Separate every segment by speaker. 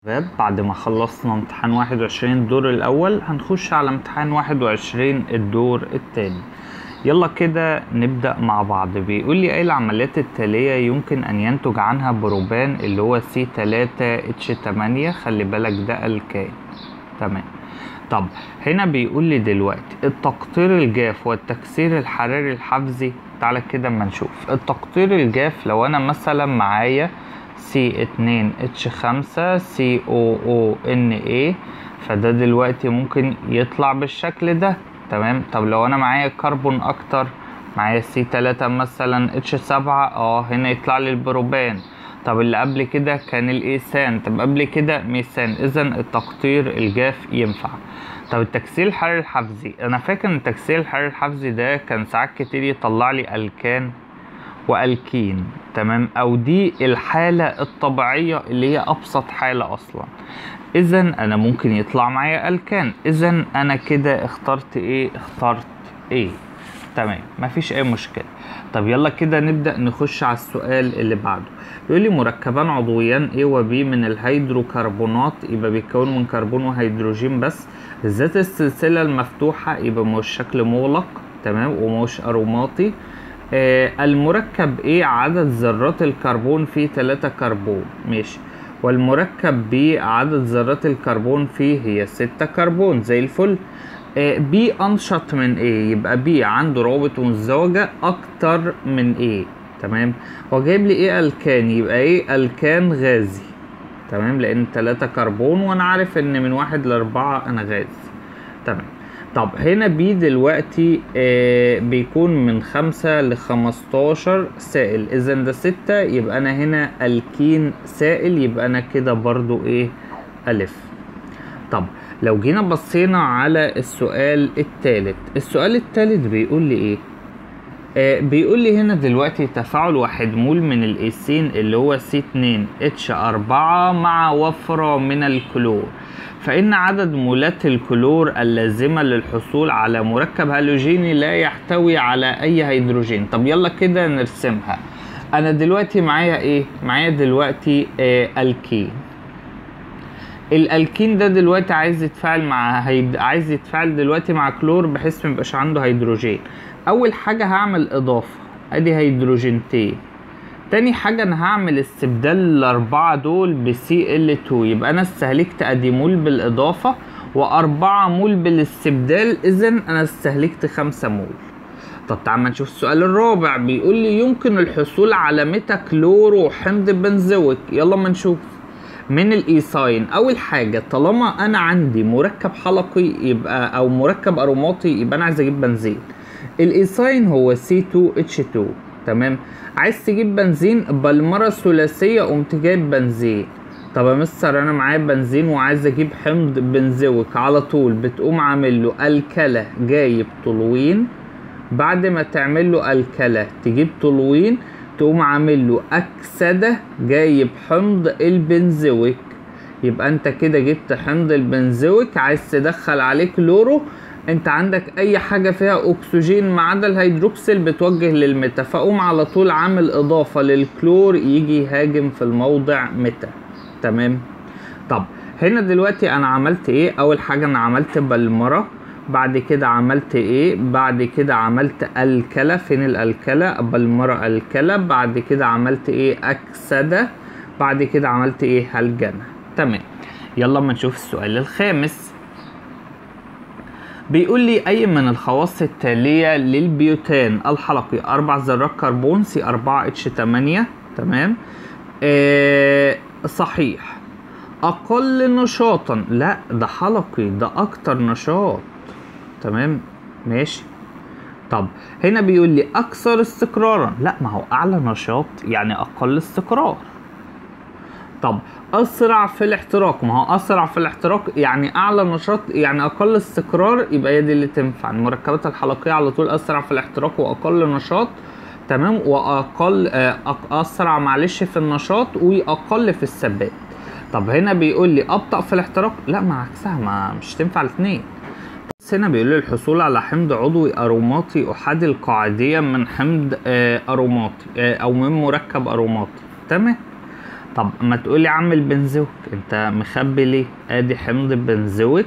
Speaker 1: شباب، بعد ما خلصنا امتحان 21 الدور الأول هنخش على امتحان 21 الدور التاني. يلا كده نبدأ مع بعض. بيقول لي ايه العمليات التالية يمكن أن ينتج عنها بروبان اللي هو C3H8. خلي بالك ده الكان. تمام. طب هنا بيقول لي دلوقتي التقطير الجاف والتكسير الحراري الحفزي. تعالى كده اما نشوف التقطير الجاف. لو انا مثلا معايا C2H5COONA فده دلوقتي ممكن يطلع بالشكل ده. تمام. طب لو انا معايا كربون اكتر، معايا C3 مثلا H7، هنا يطلع لي البروبان. طب اللي قبل كده كان الايثان، طب قبل كده ميثان. اذا التقطير الجاف ينفع. طب التكسير الحراري الحفزي، انا فاكر ان التكسير الحراري الحفزي ده كان ساعات كتير يطلع لي الكان والكين. تمام. او دي الحالة الطبيعية اللي هي ابسط حالة اصلا. اذا انا ممكن يطلع معايا الكان. اذا انا كده اخترت ايه؟ تمام، مفيش اي مشكلة. طب يلا كده نبدأ نخش على السؤال اللي بعده. يقول لي مركبان عضويان A و B من الهيدروكربونات، يبقى بيتكونوا من كربون وهيدروجين بس. ذات السلسلة المفتوحة، يبقى مش شكل مغلق. تمام. ومش أروماتي. المركب A عدد ذرات الكربون فيه 3 كربون. ماشي. والمركب B عدد ذرات الكربون فيه هي 6 كربون. زي الفل. B أنشط من A، يبقى B عنده روابط مزدوجة أكتر من A. تمام. هو جايب لي إيه الكان، يبقى إيه الكان غازي. تمام، لأن 3 كربون وأنا عارف إن من 1 ل4 أنا غاز. تمام. طب هنا B دلوقتي بيكون من 5 ل15 سائل. إذا ده 6، يبقى أنا هنا الكين سائل، يبقى أنا كده برضو إيه ألف. طب لو جينا بصينا على السؤال التالت بيقول لي ايه؟ بيقول لي هنا دلوقتي تفاعل 1 مول من الايثين اللي هو C2H4 مع وفرة من الكلور، فإن عدد مولات الكلور اللازمة للحصول على مركب هالوجيني لا يحتوي على أي هيدروجين. طب يلا كده نرسمها. أنا دلوقتي معايا إيه؟ معايا دلوقتي الكين. الالكين ده دلوقتي عايز يتفاعل دلوقتي مع كلور بحيث ما يبقاش عنده هيدروجين. اول حاجه هعمل اضافه، ادي هيدروجينتين. تاني حاجه انا هعمل استبدال ال4 دول بCl2، يبقى انا استهلكت ادي مول بالاضافه و4 مول بالاستبدال. اذا انا استهلكت 5 مول. طب تعال نشوف السؤال الرابع. بيقول لي يمكن الحصول على ميتاكلورو حمض بنزويك. يلا ما نشوف من الايثاين. اول حاجه طالما انا عندي مركب حلقي يبقى او مركب اروماتي، يبقى انا عايز اجيب بنزين. الايثاين هو C2H2. تمام. عايز تجيب بنزين بالمره ثلاثيه، قمت جايب بنزين. طب يا مستر انا معايا بنزين وعايز اجيب حمض بنزويك، على طول بتقوم عامل له الكله جايب تولوين. بعد ما تعمل له الكله تجيب تولوين، تقوم عامل له أكسدة جايب حمض البنزويك. يبقى انت كده جبت حمض البنزويك. عايز تدخل عليه كلورو، انت عندك اي حاجة فيها اكسجين ما عدا الهيدروكسيل بتوجه للميتا، فقوم على طول عامل اضافة للكلور يجي يهاجم في الموضع ميتا. تمام. طب هنا دلوقتي انا عملت ايه؟ اول حاجة انا عملت بلمرة، بعد كده عملت ايه؟ بعد كده عملت الكلة. فين الالكلة؟ بالمرة الكلة. بعد كده عملت ايه؟ اكسدة. بعد كده عملت ايه؟ هلجنة. تمام. يلا ما نشوف السؤال الخامس. بيقول لي اي من الخواص التالية للبيوتان الحلقي 4 ذرات كربون C4H8. تمام. صحيح. اقل نشاطا، لا ده حلقي، ده اكتر نشاط. تمام. ماشي. طب هنا بيقول لي اكثر استقرارا، لا ما هو اعلى نشاط يعني اقل استقرار. طب اسرع في الاحتراق، ما هو اسرع في الاحتراق يعني اعلى نشاط يعني اقل استقرار، يبقى هي دي اللي تنفع. المركبات الحلقيه على طول اسرع في الاحتراق واقل نشاط. تمام. واقل اسرع معلش في النشاط واقل في الثبات. طب هنا بيقول لي ابطأ في الاحتراق، لا ما عكسها، مش تنفع الاثنين. هنا بيقول لي الحصول على حمض عضوي اروماتي احادي القاعديه من حمض اروماتي او من مركب اروماتي. تمام. طب ما تقولي يا عم البنزويك، انت مخبي ليه؟ ادي حمض بنزويك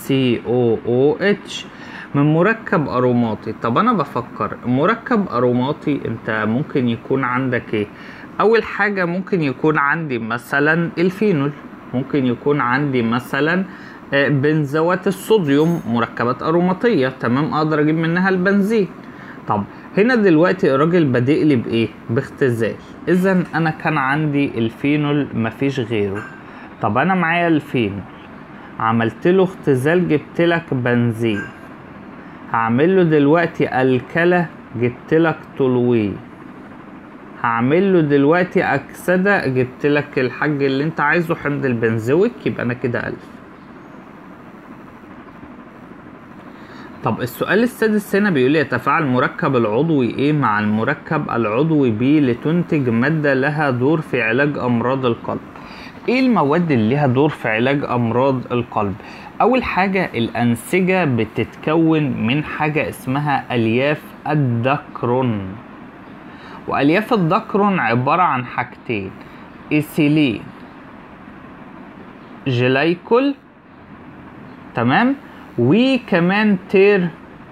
Speaker 1: COOH من مركب اروماطي. طب انا بفكر مركب اروماطي انت ممكن يكون عندك ايه؟ اول حاجة ممكن يكون عندي مثلا الفينول، ممكن يكون عندي مثلا بنزوات الصوديوم، مركبات اروماطية، تمام، اقدر اجيب منها البنزين. طب هنا دلوقتي الراجل بادئ لي بايه؟ باختزال. اذا انا كان عندي الفينول مفيش غيره. طب انا معايا الفينول، عملت له اختزال جبت لك بنزين، هعمل له دلوقتي الكلى جبت لك تولوين، هعمل له دلوقتي اكسده جبت لك الحاج اللي انت عايزه حمض البنزويك، يبقى انا كده 1000. طب السؤال السادس هنا بيقول لي يتفاعل المركب العضوي A مع المركب العضوي B لتنتج مادة لها دور في علاج أمراض القلب. ايه المواد اللي لها دور في علاج أمراض القلب؟ أول حاجة الأنسجة بتتكون من حاجة اسمها ألياف الدكرون، وألياف الدكرون عبارة عن حاجتين، إيثيلين جلايكول، تمام، وكمان تير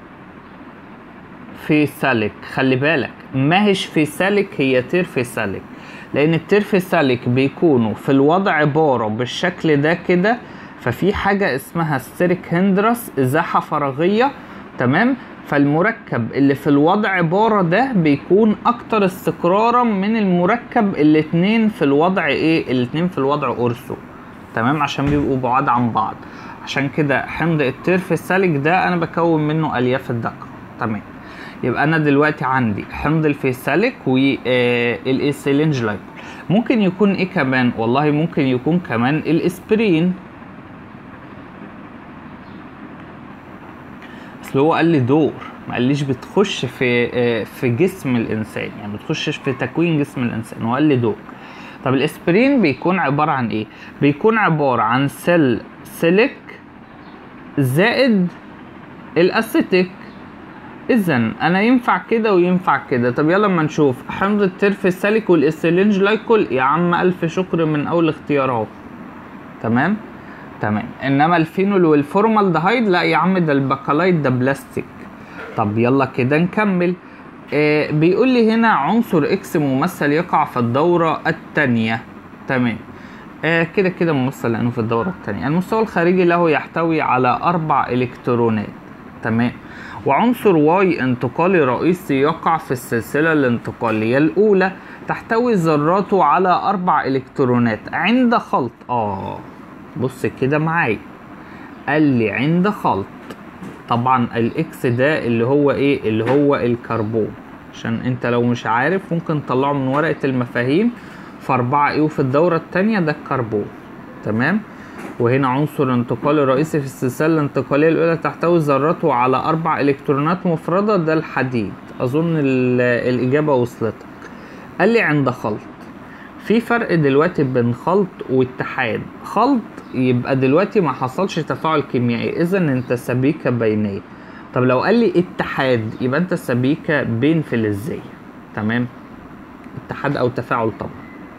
Speaker 1: فيساليك. خلي بالك ماهيش فيساليك، هي تير فيساليك، لان التير فيساليك بيكونوا في الوضع بارة بالشكل ده كده، ففي حاجة اسمها ستيريك هندرس، ازاحة فراغية، تمام، فالمركب اللي في الوضع بارة ده بيكون اكتر استقرارا من المركب الاتنين في الوضع ايه؟ الاتنين في الوضع اورثو، تمام، عشان بيبقوا بعاد عن بعض. عشان كده حمض التيرفيساليك ده انا بكون منه الياف الدكر، تمام. يبقى انا دلوقتي عندي حمض الفيساليك والايثيلين جلايكول. ممكن يكون ايه كمان؟ والله ممكن يكون كمان الاسبرين، اصل هو قال لي دور، ما قاليش بتخش في جسم الانسان، يعني بتخشش في تكوين جسم الانسان، هو قال لي دور. طب الاسبرين بيكون عبارة عن ايه؟ بيكون عبارة عن سيليك زائد الاسيتيك. اذا انا ينفع كده وينفع كده. طب يلا اما نشوف حمض التيرفيساليك والايثيلين جلايكول، يا عم الف شكر من اول اختيار اهو، تمام تمام. انما الفينول والفورمالدهايد لا يا عم، ده الباكلايت ده بلاستيك. طب يلا كده نكمل. بيقول لي هنا عنصر اكس ممثل يقع في الدورة الثانية، تمام، كده كده ممثل لانه في الدورة الثانية. المستوى الخارجي له يحتوي على 4 الكترونات، تمام، وعنصر واي انتقالي رئيسي يقع في السلسلة الانتقالية الأولى، تحتوي ذراته على 4 الكترونات عند خلط. بص كده معايا، قال لي عند خلط. طبعا الاكس ده اللي هو ايه؟ اللي هو الكربون، عشان انت لو مش عارف ممكن تطلعه من ورقة المفاهيم. ف4 ايه وفي الدورة التانية ده الكربون، تمام. وهنا عنصر انتقالي رئيسي في السلسلة الانتقالية الأولى تحتوي ذراته على 4 إلكترونات مفردة، ده الحديد. أظن الإجابة وصلتك. قال لي عند خلط. في فرق دلوقتي بين خلط واتحاد. خلط يبقى دلوقتي ما حصلش تفاعل كيميائي، إذا أنت سبيكة بينية. طب لو قال لي اتحاد يبقى أنت سبيكة بين فلزية، تمام، اتحاد أو تفاعل طبعا.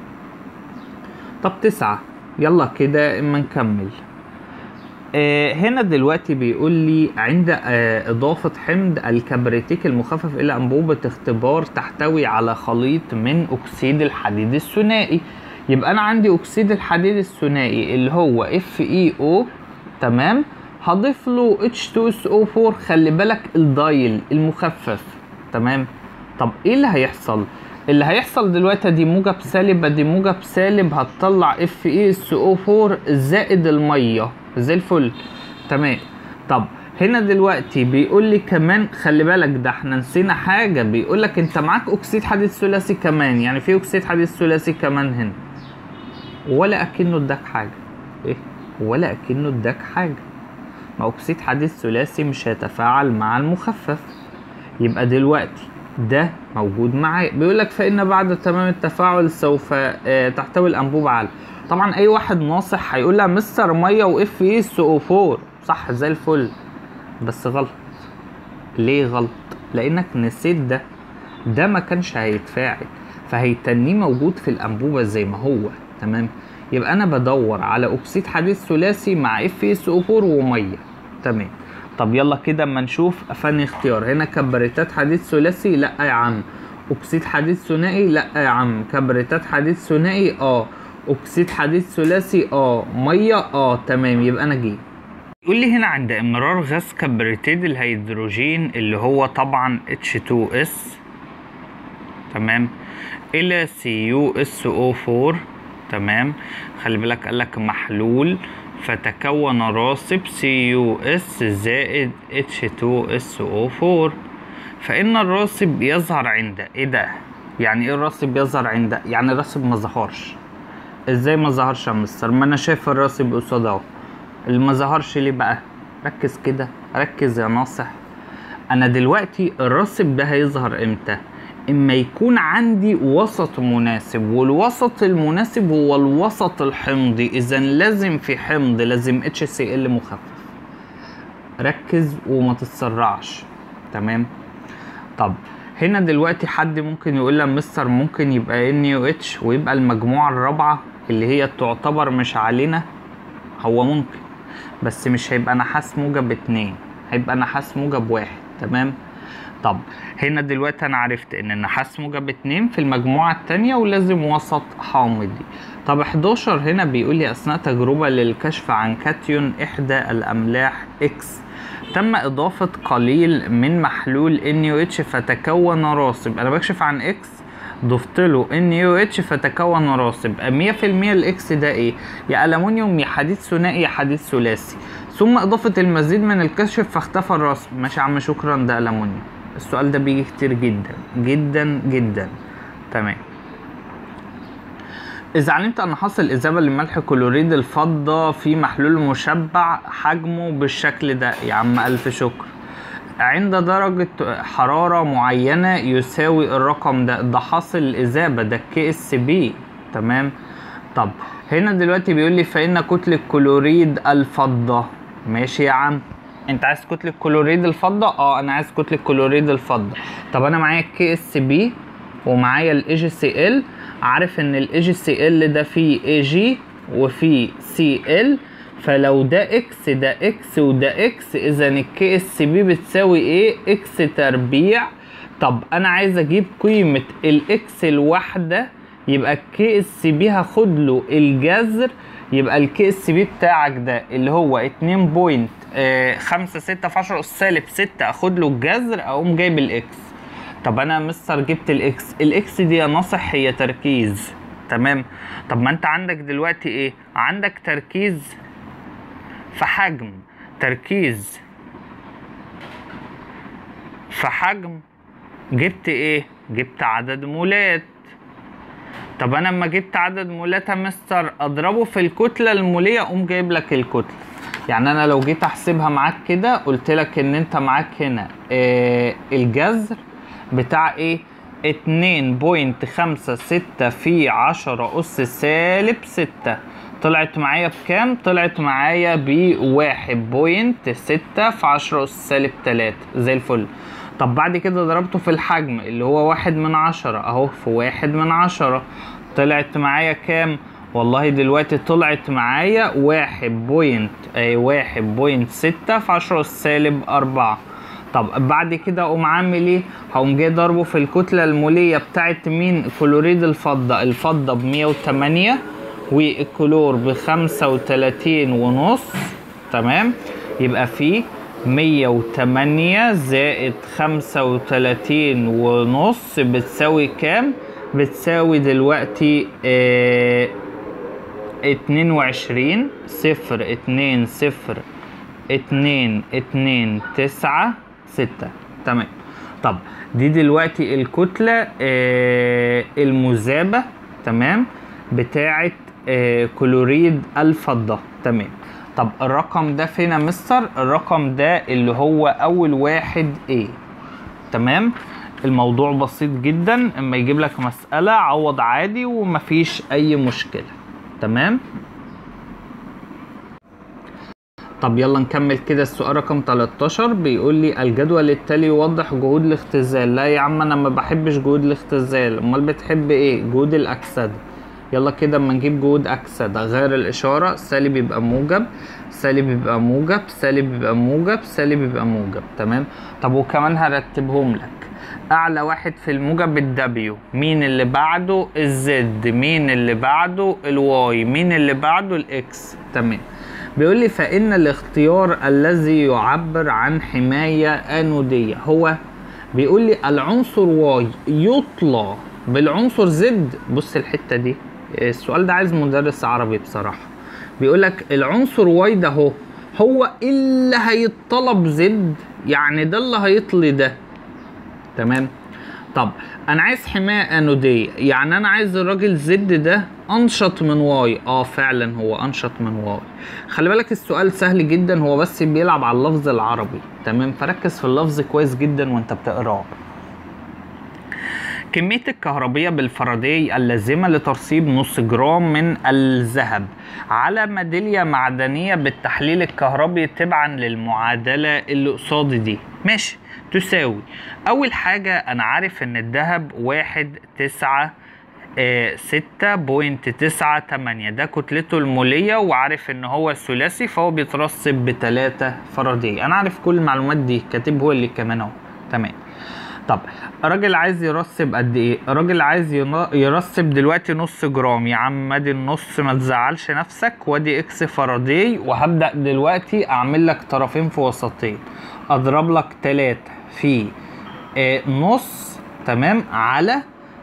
Speaker 1: طب 9، يلا كده اما نكمل. هنا دلوقتي بيقول لي عند اضافة حمض الكبريتيك المخفف الى انبوبة اختبار تحتوي على خليط من اكسيد الحديد الثنائي. يبقى انا عندي اكسيد الحديد الثنائي اللي هو FeO، تمام، هضيف له H2SO4. خلي بالك الدايل المخفف، تمام. طب ايه اللي هيحصل؟ اللي هيحصل دلوقتي دي موجب سالب، دي موجب سالب، هتطلع FeSO4 زائد الميه زي الفل، تمام. طب هنا دلوقتي بيقول لي كمان خلي بالك، ده احنا نسينا حاجه، بيقول لك انت معاك اكسيد حديد ثلاثي كمان، يعني في اكسيد حديد ثلاثي كمان هنا، ولا اكنه اداك حاجه. ايه ولا اكنه اداك حاجه؟ ما اكسيد حديد ثلاثي مش هيتفاعل مع المخفف. يبقى دلوقتي ده موجود معايا. بيقول لك فإن بعد تمام التفاعل سوف تحتوي الأنبوبة على، طبعا أي واحد ناصح هيقول لها مستر مية وFeSO4، صح زي الفل، بس غلط. ليه غلط؟ لأنك نسيت ده ما كانش هيتفاعل، فهيتنيه موجود في الأنبوبة زي ما هو، تمام. يبقى انا بدور على اكسيد حديد ثلاثي مع FeSO4 وميه. تمام. طب يلا كده اما نشوف فني اختيار. هنا كبريتات حديد ثلاثي لا يا عم، اكسيد حديد ثنائي لا يا عم، كبريتات حديد ثنائي اكسيد حديد ثلاثي ميه تمام. يبقى انا جيت يقول لي هنا عند امرار غاز كبريتيد الهيدروجين اللي هو طبعا H2S تمام الى CuSO4 تمام. خلي بالك قالك محلول فتكون راسب CuS زائد H2SO4، فإن الراسب يظهر عند ايه ده؟ يعني ايه الراسب يظهر عند؟ يعني الراسب ما ظهرش. ازاي ما ظهرش يا مستر؟ ما انا شايف الراسب قصاد اهو. اللي ما ظهرش ليه بقى؟ ركز كده، ركز يا ناصح. انا دلوقتي الراسب ده هيظهر امتى؟ اما يكون عندي وسط مناسب، والوسط المناسب هو الوسط الحمضي، اذا لازم في حمض، لازم HCl مخفف. ركز وما تتسرعش. تمام. طب هنا دلوقتي حد ممكن يقول لي مستر ممكن يبقى NaOH ويبقى المجموعة الرابعة اللي هي تعتبر مش علينا. هو ممكن، بس مش هيبقى نحاس موجب 2، هيبقى نحاس موجب 1. تمام. طب هنا دلوقتي انا عرفت ان النحاس موجب 2 في المجموعة التانية ولازم وسط حامضي. طب 11 هنا بيقول لي اثناء تجربة للكشف عن كاتيون احدى الاملاح X تم اضافة قليل من محلول NaOH فتكون راسب. انا بكشف عن X ضفت له NaOH فتكون راسب. 100% الإكس ده ايه؟ يا ألمونيوم يا حديد ثنائي يا حديد ثلاثي. ثم إضافة المزيد من الكشف فاختفى الراسب. ماشي يا عم شكرا، ده ألمونيوم. السؤال ده بيجي كتير جدا جدا جدا. تمام. إذا علمت أن حاصل إذابة لملح كلوريد الفضة في محلول مشبع حجمه بالشكل ده، يا عم ألف شكر، عند درجة حرارة معينة يساوي الرقم ده حاصل الإذابة، ده KSB. تمام. طب هنا دلوقتي بيقول لي فإن كتلة كلوريد الفضة. ماشي يا عم، انت عايز كتلة كلوريد الفضة؟ انا عايز كتلة كلوريد الفضة. طب انا معايا KSB ومعايا AgCl. عارف ان AgCl ده فيه Ag وفيه Cl، فلو ده اكس ده اكس وده اكس، اذا الKSB بتساوي ايه؟ اكس تربيع. طب انا عايز اجيب قيمة الاكس الواحدة، يبقى الKSB هاخد له الجذر، يبقى الKSB بتاعك ده اللي هو 2.56 في 10 أس -6، اخد له الجذر اقوم جايب الاكس. طب انا مستر جبت الاكس دي يا ناصح هي تركيز. تمام. طب ما انت عندك دلوقتي ايه؟ عندك تركيز في حجم، تركيز في حجم، جبت ايه؟ جبت عدد مولات. طب انا لما جبت عدد مولات يا مستر اضربه في الكتله الموليه اقوم جايب لك الكتله. يعني انا لو جيت احسبها معاك كده قلت لك ان انت معاك هنا الجذر بتاع ايه؟ 2.56 في 10 أس -6. طلعت معايا بكام؟ طلعت معايا ب 1.6 في 10 أس -3. زي الفل. طب بعد كده ضربته في الحجم اللي هو 1/10 اهو، في 1/10 طلعت معايا كام؟ والله دلوقتي طلعت معايا 1.6 في 10 أس -4. طب بعد كده اقوم عامل ايه؟ هقوم جاي ضربه في الكتله الموليه بتاعت مين؟ كلوريد الفضه. الفضه ب 108 والكلور ب 35.5. تمام. يبقى في 108 زائد 35.5 بتساوي كام؟ بتساوي دلوقتي 22 0.20.229. تمام. طب دي دلوقتي الكتلة المذابة تمام بتاعت كلوريد الفضة. تمام. طب الرقم ده فين يا مستر؟ الرقم ده اللي هو اول واحد ايه. تمام. الموضوع بسيط جدا، اما يجيب لك مسألة عوض عادي ومفيش اي مشكلة. تمام. طب يلا نكمل كده. السؤال رقم 13 بيقول لي الجدول التالي يوضح جهود الاختزال. لا يا عم انا ما بحبش جهود الاختزال، امال بتحب ايه؟ جهود الاكسدة. يلا كده اما نجيب جهود اكسده غير الاشاره، سالب يبقى موجب، سالب يبقى موجب، سالب يبقى موجب، سالب يبقى موجب. تمام. طب وكمان هرتبهم لك، اعلى واحد في الموجب الدبليو، مين اللي بعده الزد، مين اللي بعده الواي، مين اللي بعده الاكس. تمام. بيقول لي فان الاختيار الذي يعبر عن حمايه انوديه هو، بيقول لي العنصر واي يطلى بالعنصر زد. بص الحته دي، السؤال ده عايز مدرس عربي بصراحه. بيقول لك العنصر واي ده هو اللي هيتطلب زد، يعني ده اللي هيطلي ده. تمام. طب انا عايز حمايه انوديه، يعني انا عايز الراجل زد ده انشط من واي. فعلا هو انشط من واي. خلي بالك السؤال سهل جدا، هو بس بيلعب على اللفظ العربي. تمام. فركز في اللفظ كويس جدا وانت بتقراه. كمية الكهربية بالفاراداي اللازمة لترسيب نص جرام من الذهب على ميدالية معدنية بالتحليل الكهربي تبعا للمعادلة اللي قصاد دي. ماشي. تساوي، أول حاجة أنا عارف إن الذهب 6.98 ده كتلته المولية، وعارف إن هو ثلاثي فهو بيترسب ب3 فاراداي. أنا عارف كل المعلومات دي، كاتب هو اللي كمان أهو. تمام. طب الراجل عايز يرسب قد ايه؟ الراجل عايز يرسب دلوقتي نص جرام. يا عم ادي النص، ما تزعلش نفسك، وادي اكس فاراداي، وهبدأ دلوقتي اعمل لك طرفين في وسطين، اضرب لك 3 في نص. تمام. على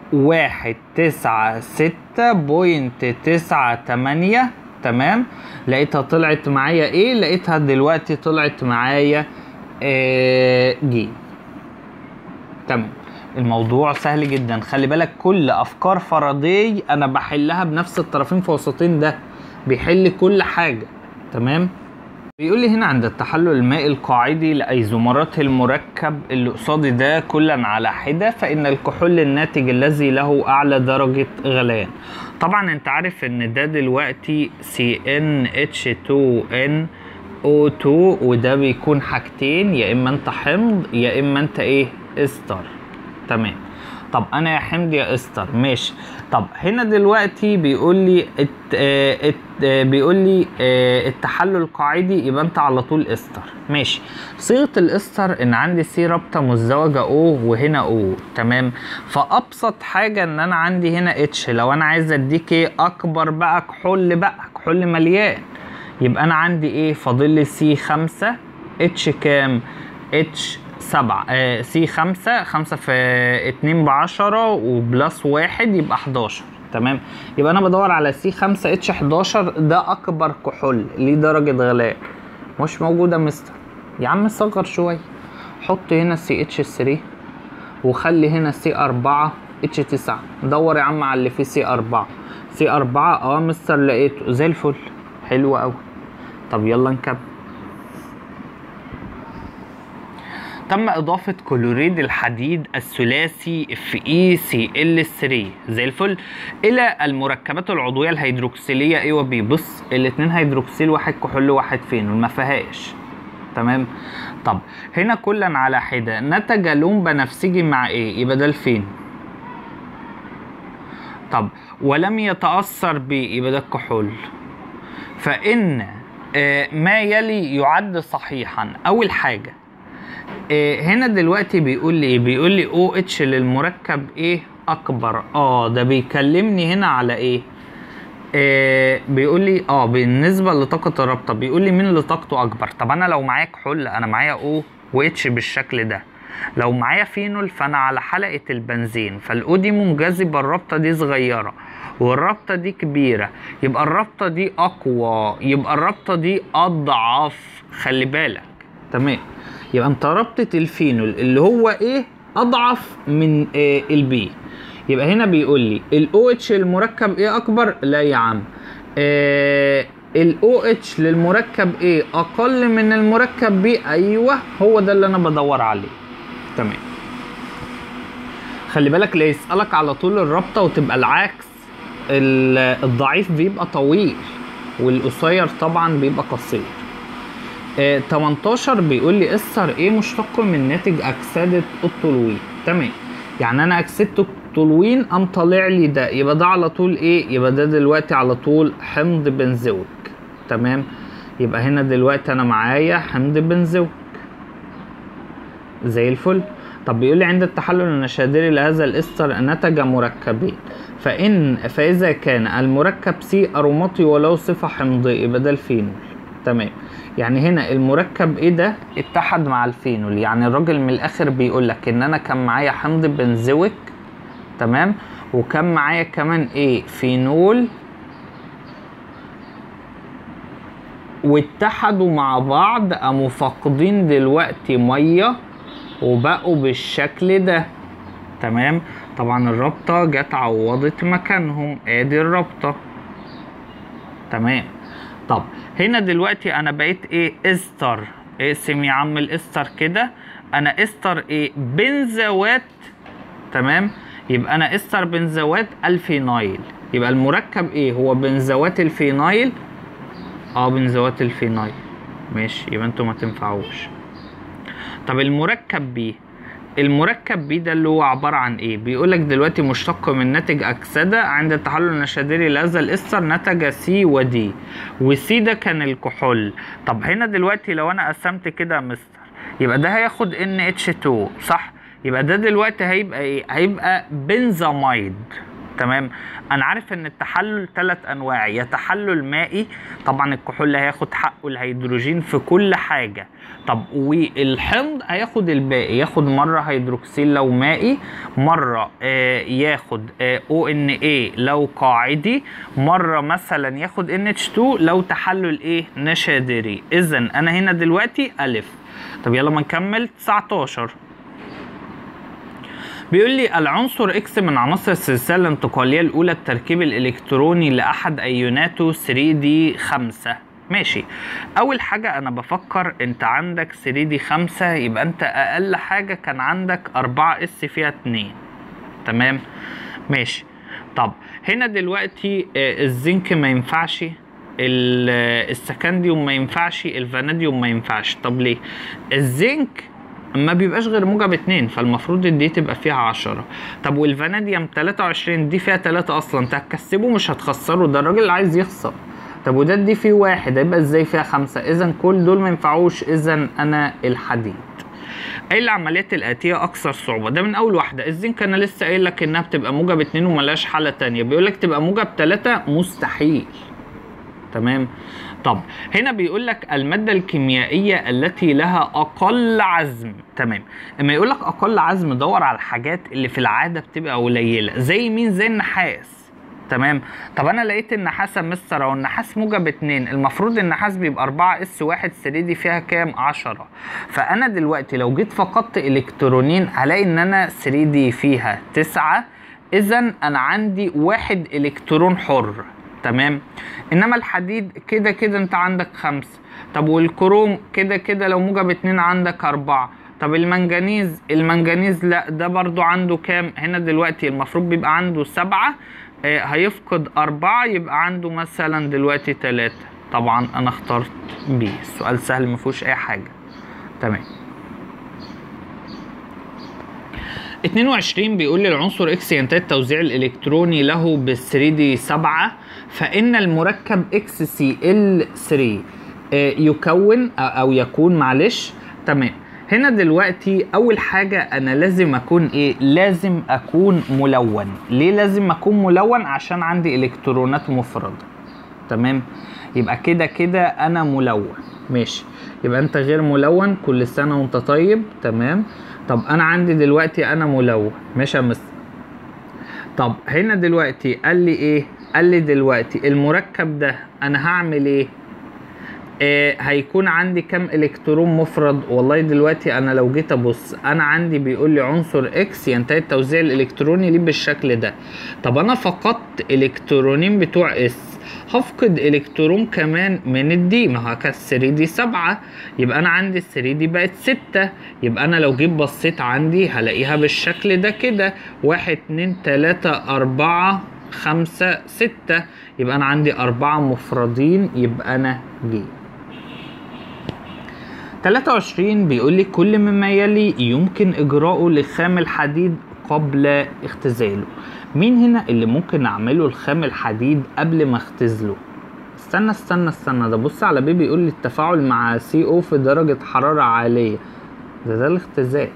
Speaker 1: 196.98. تمام. لقيتها طلعت معايا ايه؟ لقيتها دلوقتي طلعت معايا ج. تمام. الموضوع سهل جدا. خلي بالك كل افكار فاراداي انا بحلها بنفس الطرفين في وسطين ده، بيحل كل حاجه. تمام. بيقول لي هنا عند التحلل المائي القاعدي لايزومرات المركب اللي قصادي ده كلا على حده، فان الكحول الناتج الذي له اعلى درجه غليان. طبعا انت عارف ان ده دلوقتي CnH2nO2، وده بيكون حاجتين، يا اما انت حمض يا اما انت ايه؟ استر. تمام. طب انا يا حمض يا استر. ماشي. طب هنا دلوقتي بيقول لي التحلل القاعدي، يبقى انت على طول استر. ماشي. صيغه الاستر ان عندي سي رابطه مزدوجه او وهنا او. تمام. فابسط حاجه ان انا عندي هنا اتش، لو انا عايز اديك ايه اكبر بقى كحول، بقى كحول مليان، يبقى انا عندي ايه؟ فاضل لي سي 5 اتش كام؟ اتش 7 سي 5 في 2 ب10 وبلس 1 يبقى 11. تمام. يبقى انا بدور على سي 5 اتش 11، ده اكبر كحول ليه درجة غلاء. مش موجودة مستر. يا عم صغر شوية، حط هنا سي اتش 3 وخلي هنا سي 4 اتش 9. دور يا عم على اللي فيه سي 4. سي 4 مستر لقيته زي الفل. حلو قوي. طب يلا نكمل. تم إضافة كلوريد الحديد الثلاثي FeCl3 زي الفل إلى المركبات العضوية الهيدروكسيلية A و B. بص الاتنين هيدروكسيل، واحد كحول واحد فين، وما فيهاش. تمام. طب هنا كلا على حدة نتج لون بنفسجي مع ايه؟ يبقى ده الفين. طب ولم يتأثر بيه، يبقى ده الكحول. فإن ما يلي يعد صحيحا. أول حاجة هنا دلوقتي بيقول لي ايه؟ بيقول لي OH للمركب ايه اكبر. ده بيكلمني هنا على ايه؟ بيقول لي بالنسبه لطاقه الرابطه، بيقول لي مين اللي طاقته اكبر. طب انا لو معايا كحول، انا معايا O واتش بالشكل ده. لو معايا فينول فانا على حلقه البنزين، فالاو دي منجذبه، الرابطه دي صغيره والرابطه دي كبيره، يبقى الرابطه دي اقوى، يبقى الرابطه دي اضعف. خلي بالك. تمام. يبقى انت رابطه الفينول اللي هو ايه اضعف من البي. يبقى هنا بيقول لي الاو اتش المركب ايه اكبر؟ لا يا عم، الاو اتش للمركب ايه اقل من المركب بي. ايوه هو ده اللي انا بدور عليه. تمام. خلي بالك لا يسألك على طول الرابطه وتبقى العكس، الضعيف بيبقى طويل والقصير طبعا بيبقى قصير. 18 بيقول لي ايه مشتق من ناتج اكسده الطولويد. تمام. يعني انا اكسدت التولوين قام طالع لي ده، يبقى ده على طول ايه؟ يبقى ده دلوقتي على طول حمض بنزويك. تمام، يبقى هنا دلوقتي انا معايا حمض بنزويك زي الفل. طب بيقول لي عند التحلل النشادري لهذا الاستر نتج مركبين، فاذا كان المركب سي اروماتي وله صفه حمضيه يبقى ده الفينول. تمام، يعني هنا المركب ايه ده؟ اتحد مع الفينول. يعني الراجل من الاخر بيقول لك ان انا كان معايا حمض بنزويك، تمام، وكان معايا كمان ايه؟ فينول، واتحدوا مع بعض قاموا فاقدين دلوقتي ميه وبقوا بالشكل ده. تمام، طبعا الرابطه جت عوضت مكانهم، ادي الرابطه. تمام، طب هنا دلوقتي انا بقيت ايه؟ استر. اقسم يا عم الاستر كده، انا استر ايه؟ بنزوات. تمام، يبقى انا استر بنزوات الفينايل. يبقى المركب ايه؟ هو بنزوات الفينايل. بنزوات الفينايل. ماشي، يبقى انتوا ما تنفعوش. طب المركب بي، المركب بي ده اللي هو عباره عن ايه؟ بيقولك دلوقتي مشتق من ناتج اكسده عند التحلل النشادري لهذا الاستر نتج سي ودي، وسي ده كان الكحول. طب هنا دلوقتي لو انا قسمت كده يا مستر، يبقى ده هياخد NH2 صح؟ يبقى ده دلوقتي هيبقى ايه؟ هيبقى بنزاميد. تمام، انا عارف ان التحلل 3 انواع، يا تحلل مائي، طبعا الكحول هياخد حقه الهيدروجين في كل حاجه. طب والحمض هياخد الباقي، ياخد مره هيدروكسيل لو مائي، مره ياخد ONA لو قاعدي، مره مثلا ياخد NH2 لو تحلل ايه؟ نشادري. اذا انا هنا دلوقتي الف. طب يلا ما نكمل. 19 بيقول لي العنصر اكس من عناصر السلسله الانتقاليه الاولى التركيب الالكتروني لاحد ايوناته 3D5. ماشي، اول حاجه انا بفكر انت عندك 3D5 يبقى انت اقل حاجه كان عندك 4S فيها 2. تمام، ماشي. طب هنا دلوقتي الزنك ما ينفعش، السكنديوم ما ينفعش، الفاناديوم ما ينفعش. طب ليه؟ الزنك ما بيبقاش غير موجب 2، فالمفروض دي تبقى فيها 10. طب والفاناديوم 23 دي فيها 3 اصلا، انت هتكسبه مش هتخسره، ده الراجل عايز يخسر. طب وده دي فيه 1 هيبقى ازاي فيها 5؟ اذا كل دول ما ينفعوش. اذا انا الحديد. اي العمليات الاتيه اكثر صعوبه؟ ده من اول واحده. الزنك انا لسه قايل لك انها بتبقى موجب 2 وملهاش حاله تانية، بيقول لك تبقى موجب 3 مستحيل. تمام، طب هنا بيقول لك الماده الكيميائيه التي لها اقل عزم. تمام، اما يقول لك اقل عزم دور على الحاجات اللي في العاده بتبقى قليله. زي مين؟ زي النحاس. تمام، طب انا لقيت النحاس يا مستر اهو، النحاس موجب 2، المفروض النحاس بيبقى 4S1 3D فيها كام؟ 10. فانا دلوقتي لو جيت فقدت الكترونين هلاقي ان انا 3D فيها 9، اذا انا عندي 1 الكترون حر. تمام، انما الحديد كده كده انت عندك 5. طب والكروم كده كده لو موجب 2 عندك 4. طب المنجنيز لا، ده برضو عنده كام؟ هنا دلوقتي المفروض بيبقى عنده 7، هيفقد 4 يبقى عنده مثلا دلوقتي 3. طبعا انا اخترت بي، السؤال سهل مفيهوش اي حاجه. تمام، 22 بيقول لي العنصر اكس ينتهي التوزيع الالكتروني له ب 3D7، فان المركب XCl3 يكون او يكون معلش. تمام، هنا دلوقتي اول حاجه انا لازم اكون ايه؟ لازم اكون ملون. ليه لازم اكون ملون؟ عشان عندي الكترونات مفرده. تمام، يبقى كده كده انا ملون. ماشي، يبقى انت غير ملون، كل سنه وانت طيب. تمام، طب انا عندي دلوقتي انا ملون. ماشي يا مستر. طب هنا دلوقتي قال لي ايه؟ قال لي دلوقتي المركب ده انا هعمل ايه؟ هيكون عندي كام الكترون مفرد؟ والله دلوقتي انا لو جيت ابص انا عندي بيقول لي عنصر اكس ينتهي التوزيع الالكتروني ليه بالشكل ده. طب انا فقدت الكترونين بتوع اس، هفقد الكترون كمان من الدي، ما هو كانت 3D7، يبقى انا عندي 3D بقت 6. يبقى انا لو جيت بصيت عندي هلاقيها بالشكل ده كده 1 2 3 4 5 6، يبقى انا عندي 4 مفردين، يبقى انا جي. 23 بيقول لي كل مما يلي يمكن اجراؤه لخام الحديد قبل اختزاله. مين هنا اللي ممكن اعمله الخام الحديد قبل ما اختزله؟ استنى ده بص على بي بيقول لي التفاعل مع CO في درجة حرارة عالية، ده الاختزال.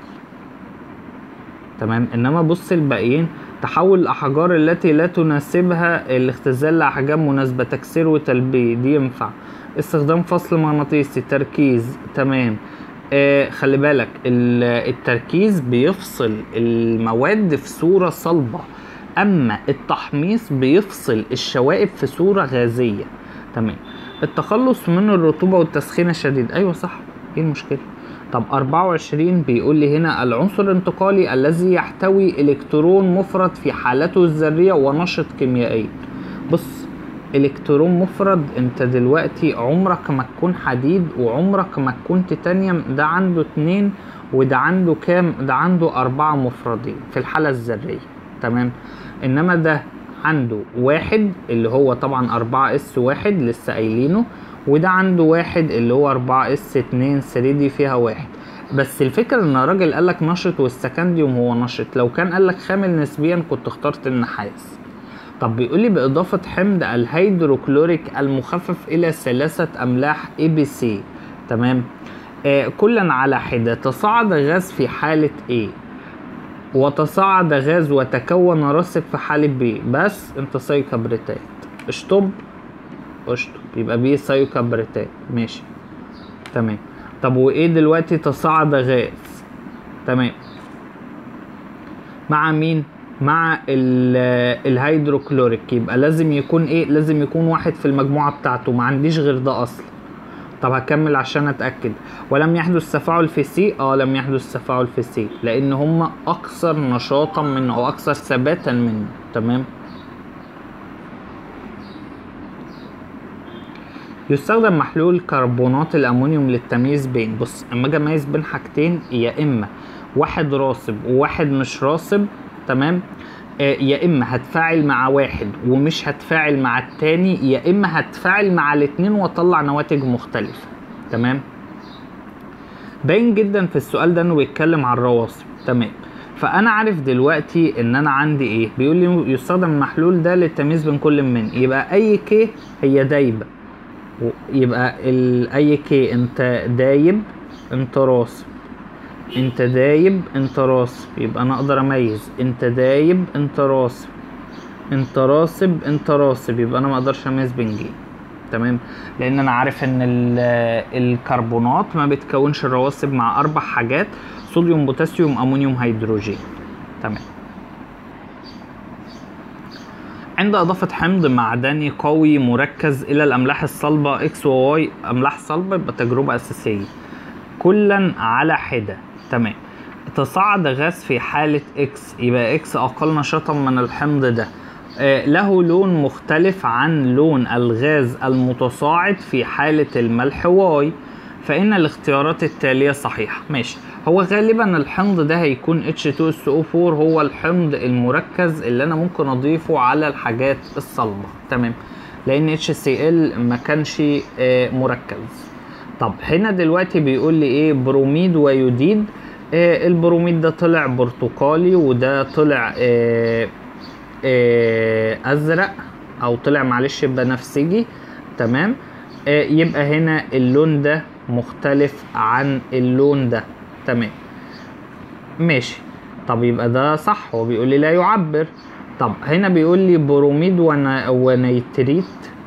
Speaker 1: تمام. انما بص الباقيين، تحول الاحجار التي لا تناسبها الاختزال لاحجام مناسبة، تكسير وتلبيد، دي ينفع. استخدام فصل مغناطيسي، تركيز، تمام. خلي بالك التركيز بيفصل المواد في صورة صلبة، اما التحميص بيفصل الشوائب في صورة غازية. تمام. التخلص من الرطوبة والتسخين الشديد، ايوه صح، ايه المشكلة؟ طب 24 بيقول لي هنا العنصر الانتقالي الذي يحتوي الكترون مفرد في حالته الذرية ونشط كيميائيا. بص، الكترون مفرد، انت دلوقتي عمرك ما تكون حديد وعمرك ما تكون تيتانيوم، ده عنده 2 وده عنده كام؟ ده عنده 4 مفردين في الحالة الذرية. تمام. انما ده عنده 1 اللي هو طبعا 4s1 لسه قايلينه، وده عنده 1 اللي هو 4s2 3 دي فيها 1. بس الفكرة ان الراجل قالك نشط والسكنديوم هو نشط، لو كان قالك خامل نسبيا كنت اخترت النحاس. طب بيقول لي بإضافة حمض الهيدروكلوريك المخفف إلى 3 أملاح ABC. تمام. كلا على حدة تصاعد غاز في حالة A، وتصاعد غاز وتكون راسب في حالة B، بس انت سايكبريتات. اشطب، يبقى B سايكبريتات. ماشي. تمام. طب وإيه دلوقتي تصاعد غاز؟ تمام. مع مين؟ مع الهيدروكلوريك، يبقى لازم يكون ايه؟ لازم يكون 1 في المجموعة بتاعته، ما عنديش غير ده اصلا. طب هكمل عشان اتأكد. ولم يحدث تفاعل في C؟ لم يحدث تفاعل في C، لان هم اكثر نشاطا منه او اكثر ثباتا منه. تمام. يستخدم محلول كربونات الامونيوم للتمييز بين، بص اما اجي اميز بين حاجتين، يا اما واحد راسب وواحد مش راسب، تمام، يا اما هتفاعل مع واحد ومش هتفاعل مع التاني، يا اما هتفاعل مع الاتنين واطلع نواتج مختلفة. تمام. باين جدا في السؤال ده انه بيتكلم عن الرواسب. تمام. فانا عارف دلوقتي ان انا عندي ايه، بيقول لي يستخدم المحلول ده للتمييز بين كل من، يبقى اي كي هي دايبة، يبقى اي كي انت دايب انت راسب، انت دايب انت راسب، يبقى انا اقدر اميز انت دايب انت راسب، انت راسب انت راسب، يبقى انا ما اقدرش اميز بين جي. تمام. لان انا عارف ان الكربونات ما بتكونش الرواسب مع 4 حاجات: صوديوم، بوتاسيوم، امونيوم، هيدروجين. تمام. عند اضافة حمض معدني قوي مركز الى الاملاح الصلبة X و Y، املاح صلبة، يبقى تجربة اساسية. كلا على حدة. تمام. تصاعد غاز في حالة X، يبقى X أقل نشاطا من الحمض ده، له لون مختلف عن لون الغاز المتصاعد في حالة الملح Y، فإن الاختيارات التالية صحيحة. ماشي. هو غالبا الحمض ده هيكون H2SO4، هو الحمض المركز اللي أنا ممكن أضيفه على الحاجات الصلبة. تمام. لأن HCl ما كانش مركز. طب هنا دلوقتي بيقول لي ايه؟ بروميد ويوديد. البروميد ده طلع برتقالي وده طلع ازرق، او طلع معلش بنفسجي. تمام. يبقى هنا اللون ده مختلف عن اللون ده. تمام. ماشي. طب يبقى ده صح، هو بيقول لي لا يعبر. طب هنا بيقول لي بروميد ونيتريت.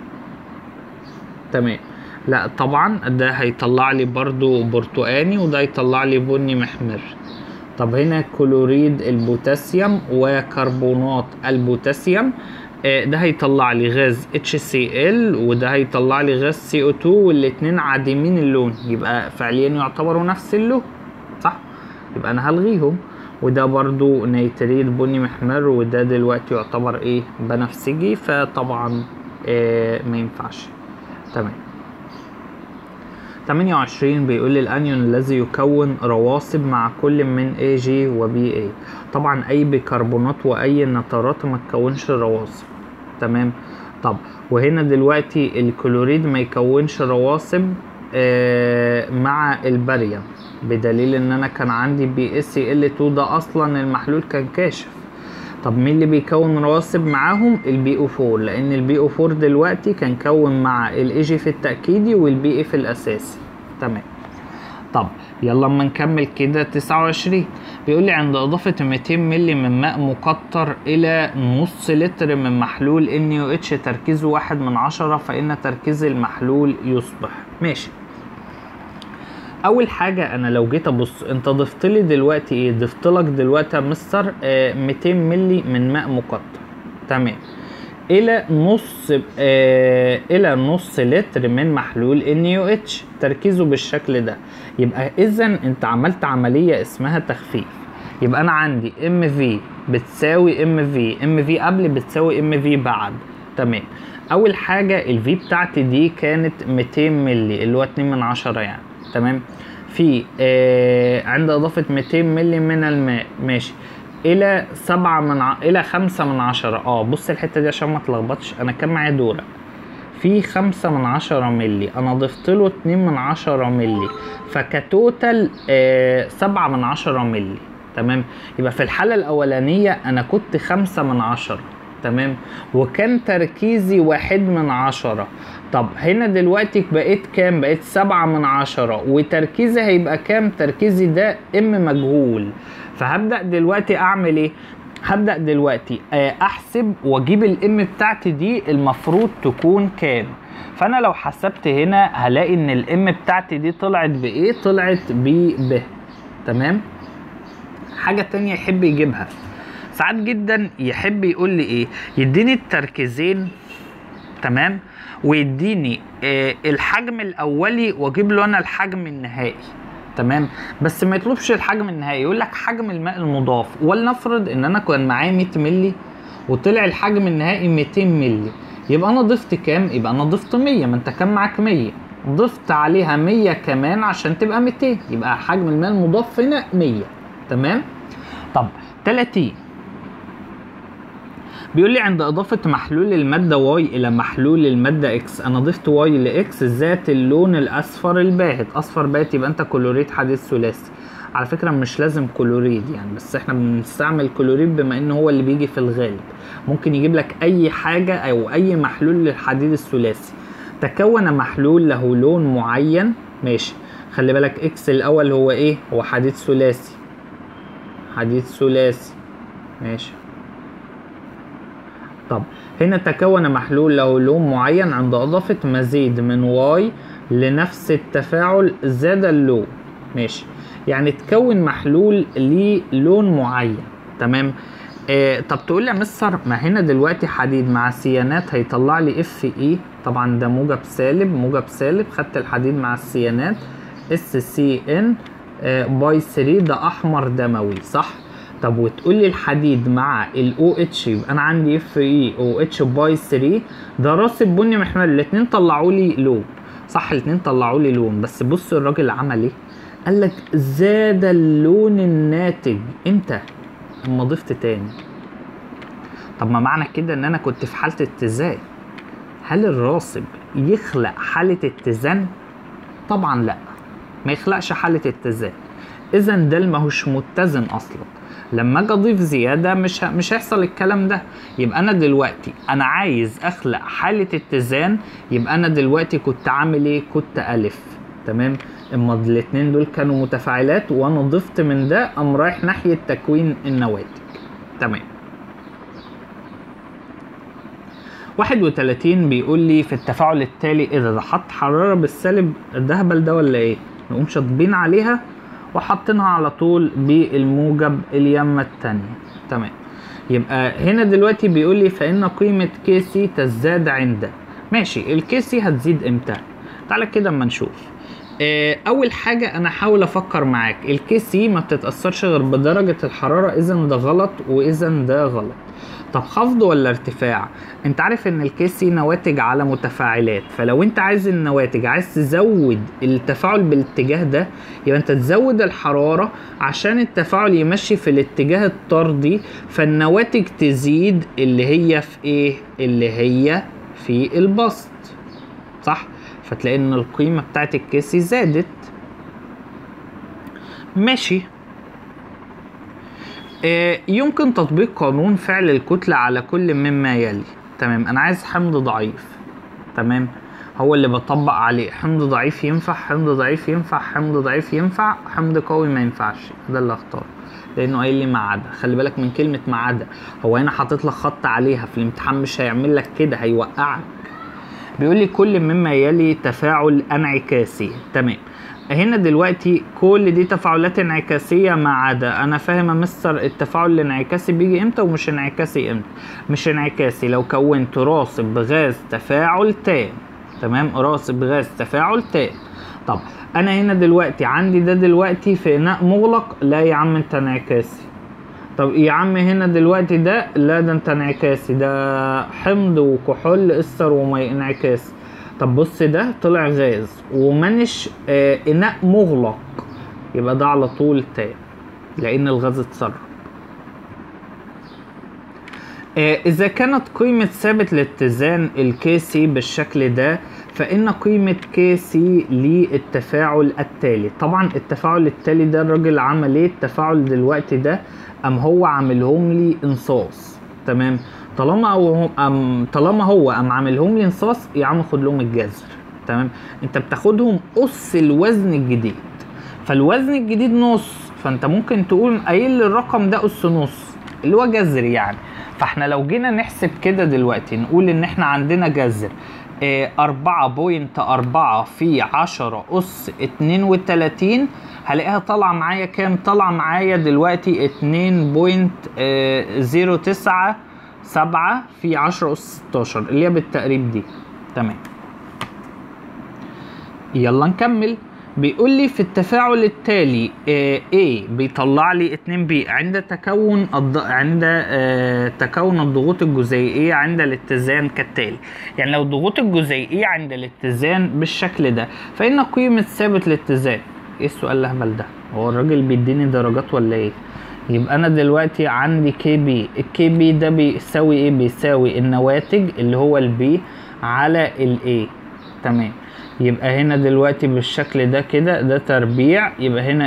Speaker 1: تمام. لا طبعا ده هيطلع لي برضو برتقاني وده هيطلع لي بني محمر. طب هنا كلوريد البوتاسيوم وكربونات البوتاسيوم، ده هيطلع لي غاز HCl وده هيطلع لي غاز CO2، والاتنين عديمين اللون، يبقى فعليا يعتبروا نفس اللون، صح؟ يبقى انا هلغيهم. وده برضو نيتريت بني محمر، وده دلوقتي يعتبر ايه؟ بنفسجي، فطبعا ما ينفعش. تمام. 28 بيقول لي الانيون الذي يكون رواسب مع كل من AG و BA. طبعا اي بيكربونات واي نترات ما تكونش رواسب. تمام. طب وهنا دلوقتي الكلوريد ما يكونش رواسب مع الباريوم، بدليل ان انا كان عندي BaCl2 ده اصلا المحلول كان كاشف. طب مين اللي بيكون رواسب معاهم؟ الBO4، لان الBO4 دلوقتي كان كون مع الAg في التأكيدي والBa في الاساسي. تمام. طب يلا اما نكمل كده. 29 بيقول لي عند اضافة 200 مللي من ماء مقطر الى نص لتر من محلول NaOH تركيزه 1/10 فان تركيز المحلول يصبح. ماشي. اول حاجة انا لو جيت ابص، انت ضفت لي دلوقتي ايه؟ ضفت لك دلوقتي يا مستر 200 مللي من ماء مقطر. تمام. الى نص لتر من محلول NaOH تركيزه بالشكل ده. يبقى اذا انت عملت عملية اسمها تخفيف. يبقى انا عندي MV بتساوي MV قبل بتساوي MV بعد. تمام. اول حاجة الV بتاعتي دي كانت 200 مللي اللي هو 2/10 يعني. تمام. في عند اضافة 200 مللي من الماء. ماشي. الى 5/10. بص الحته دي عشان ما تلخبطش، انا كان معايا دورق في 5/10 مللي، انا ضفت له 2/10 مللي، فكتوتال 7/10 مللي. تمام. يبقى في الحاله الاولانيه انا كنت 5/10. تمام. وكان تركيزي 1/10. طب هنا دلوقتي بقيت كام؟ بقيت 7/10، وتركيزي هيبقى كام؟ تركيزي ده مجهول. فهبدأ دلوقتي اعمل ايه؟ هبدأ دلوقتي احسب واجيب الام بتاعتي دي المفروض تكون كام. فانا لو حسبت هنا هلاقي ان الام بتاعتي دي طلعت بايه؟ طلعت ب. تمام. حاجة تانية يحب يجيبها ساعات جدا، يحب يقول لي ايه؟ يديني التركيزين. تمام. ويديني الحجم الاولي واجيب له انا الحجم النهائي. تمام. بس ما يطلبش الحجم النهائي، يقول لك حجم الماء المضاف. ولنفرض ان انا كان معايا 100 مللي وطلع الحجم النهائي 200 مللي، يبقى انا ضفت كام؟ يبقى انا ضفت 100. ما انت كان معاك 100، ضفت عليها 100 كمان عشان تبقى 200، يبقى حجم الماء المضاف هنا 100. تمام. طب 30 بيقول لي عند اضافة محلول المادة واي الى محلول المادة اكس، انا ضفت واي لاكس ذات اللون الاصفر الباهت. اصفر باهت يبقى انت كلوريد حديد ثلاثي. على فكرة مش لازم كلوريد يعني، بس احنا بنستعمل كلوريد بما ان هو اللي بيجي في الغالب. ممكن يجيب لك اي حاجة او اي محلول للحديد الثلاثي. تكون محلول له لون معين. ماشي. خلي بالك اكس الاول هو ايه؟ هو حديد ثلاثي. حديد ثلاثي. ماشي. طب هنا تكون محلول له لون معين عند اضافة مزيد من واي لنفس التفاعل زاد اللون. ماشي. يعني تكون محلول ليه لون معين. تمام. طب تقول لي يا مستر ما هنا دلوقتي حديد مع سيانات هيطلع لي Fe. طبعا ده موجب سالب، خدت الحديد مع السيانات SCN باي 3، ده احمر دموي صح. طب وتقول لي الحديد مع ال OH يبقى انا عندي FeOH باي 3، ده راسب بني محمر. الاتنين طلعوا لي لون صح، الاتنين طلعوا لي لون. بس بص الراجل عمل ايه؟ قال لك زاد اللون الناتج امتى؟ اما ضفت تاني. طب ما معنى كده ان انا كنت في حالة اتزان. هل الراسب يخلق حالة اتزان؟ طبعا لا، ما يخلقش حالة اتزان. اذا ده ماهوش متزن اصلا. لما اجي اضيف زياده مش هيحصل الكلام ده. يبقى انا دلوقتي انا عايز اخلق حاله اتزان، يبقى انا دلوقتي كنت عامل ايه؟ كنت الف. تمام. اما الاتنين دول كانوا متفاعلات وانا ضفت من ده قام رايح ناحيه تكوين النواتج. تمام. 31 بيقول لي في التفاعل التالي اذا حط حراره بالسالب، ده هبل ده ولا ايه؟ نقوم شاطبين عليها وحطينها على طول بالموجب اليمة التانية. تمام. يبقى هنا دلوقتي بيقول لي فإن قيمة كيسي تزداد عند. ماشي. الكيسي هتزيد امتى؟ تعالى كده اما نشوف. اول حاجة انا حاول افكر معاك، الكيسي ما بتتأثرش غير بدرجة الحرارة، اذا ده غلط واذا ده غلط. طب خفض ولا ارتفاع؟ انت عارف ان الكيسي نواتج على متفاعلات، فلو انت عايز النواتج عايز تزود التفاعل بالاتجاه ده، يبقى انت تزود الحرارة عشان التفاعل يمشي في الاتجاه الطردي، فالنواتج تزيد اللي هي في ايه؟ اللي هي في البسط صح؟ فتلاقي ان القيمة بتاعت الكيسي زادت. ماشي. يمكن تطبيق قانون فعل الكتلة على كل مما يلي. تمام، انا عايز حمض ضعيف. تمام، هو اللي بطبق عليه. حمض ضعيف ينفع، حمض ضعيف ينفع، حمض ضعيف ينفع، حمض قوي ما ينفعش. ده اللي اختاره لانه قايل لي ما عدا. خلي بالك من كلمة ما عدا، هو هنا حاطط لك خط عليها، في الامتحان مش هيعمل لك كده، هيوقعك. بيقول لي كل مما يلي تفاعل انعكاسي. تمام، هنا دلوقتي كل دي تفاعلات انعكاسية ما عدا. انا فاهم يا مستر التفاعل الانعكاسي بيجي امتى ومش انعكاسي امتى. مش انعكاسي لو كونت راسب غاز تفاعل تام. تمام، راسب غاز تفاعل تام. طب انا هنا دلوقتي عندي ده دلوقتي في اناء مغلق. لا يا عم انت انعكاسي. طب يا عم هنا دلوقتي ده، لا ده انت انعكاسي، ده حمض وكحول استر ومي انعكاسي. طب بص ده طلع غاز ومنش اناء مغلق، يبقى ده على طول تام لان الغاز اتسرب. اذا كانت قيمة ثابت الاتزان الكيسي بالشكل ده، فان قيمة كيسي للتفاعل التالي. طبعا التفاعل التالي ده الراجل عمل ايه؟ التفاعل دلوقتي ده هو عاملهم لي انصاص. تمام، طالما هو عاملهم لي انصاص، يا عم خد لهم الجذر. تمام، انت بتاخدهم اس الوزن الجديد، فالوزن الجديد نص، فانت ممكن تقول قايل لي الرقم ده اس نص اللي هو جذر يعني. فاحنا لو جينا نحسب كده دلوقتي نقول ان احنا عندنا جذر 4.4 في 10 أس 32، هلاقيها طالعة معايا كام؟ طالعة معايا دلوقتي 2.097 في 10 أس 16 اللي هي بالتقريب دي. تمام، يلا نكمل. بيقول لي في التفاعل التالي A بيطلع لي 2B عند تكون الضغوط الجزيئية عند الاتزان كالتالي. يعني لو الضغوط الجزيئية عند الاتزان بالشكل ده، فإن قيمة ثابت الاتزان. ايه السؤال الأهبل ده؟ هو الراجل بيديني درجات ولا ايه؟ يبقى أنا دلوقتي عندي KB، الKB ده بيساوي ايه؟ بيساوي النواتج اللي هو الB على الA. تمام، يبقى هنا دلوقتي بالشكل ده كده ده تربيع، يبقى هنا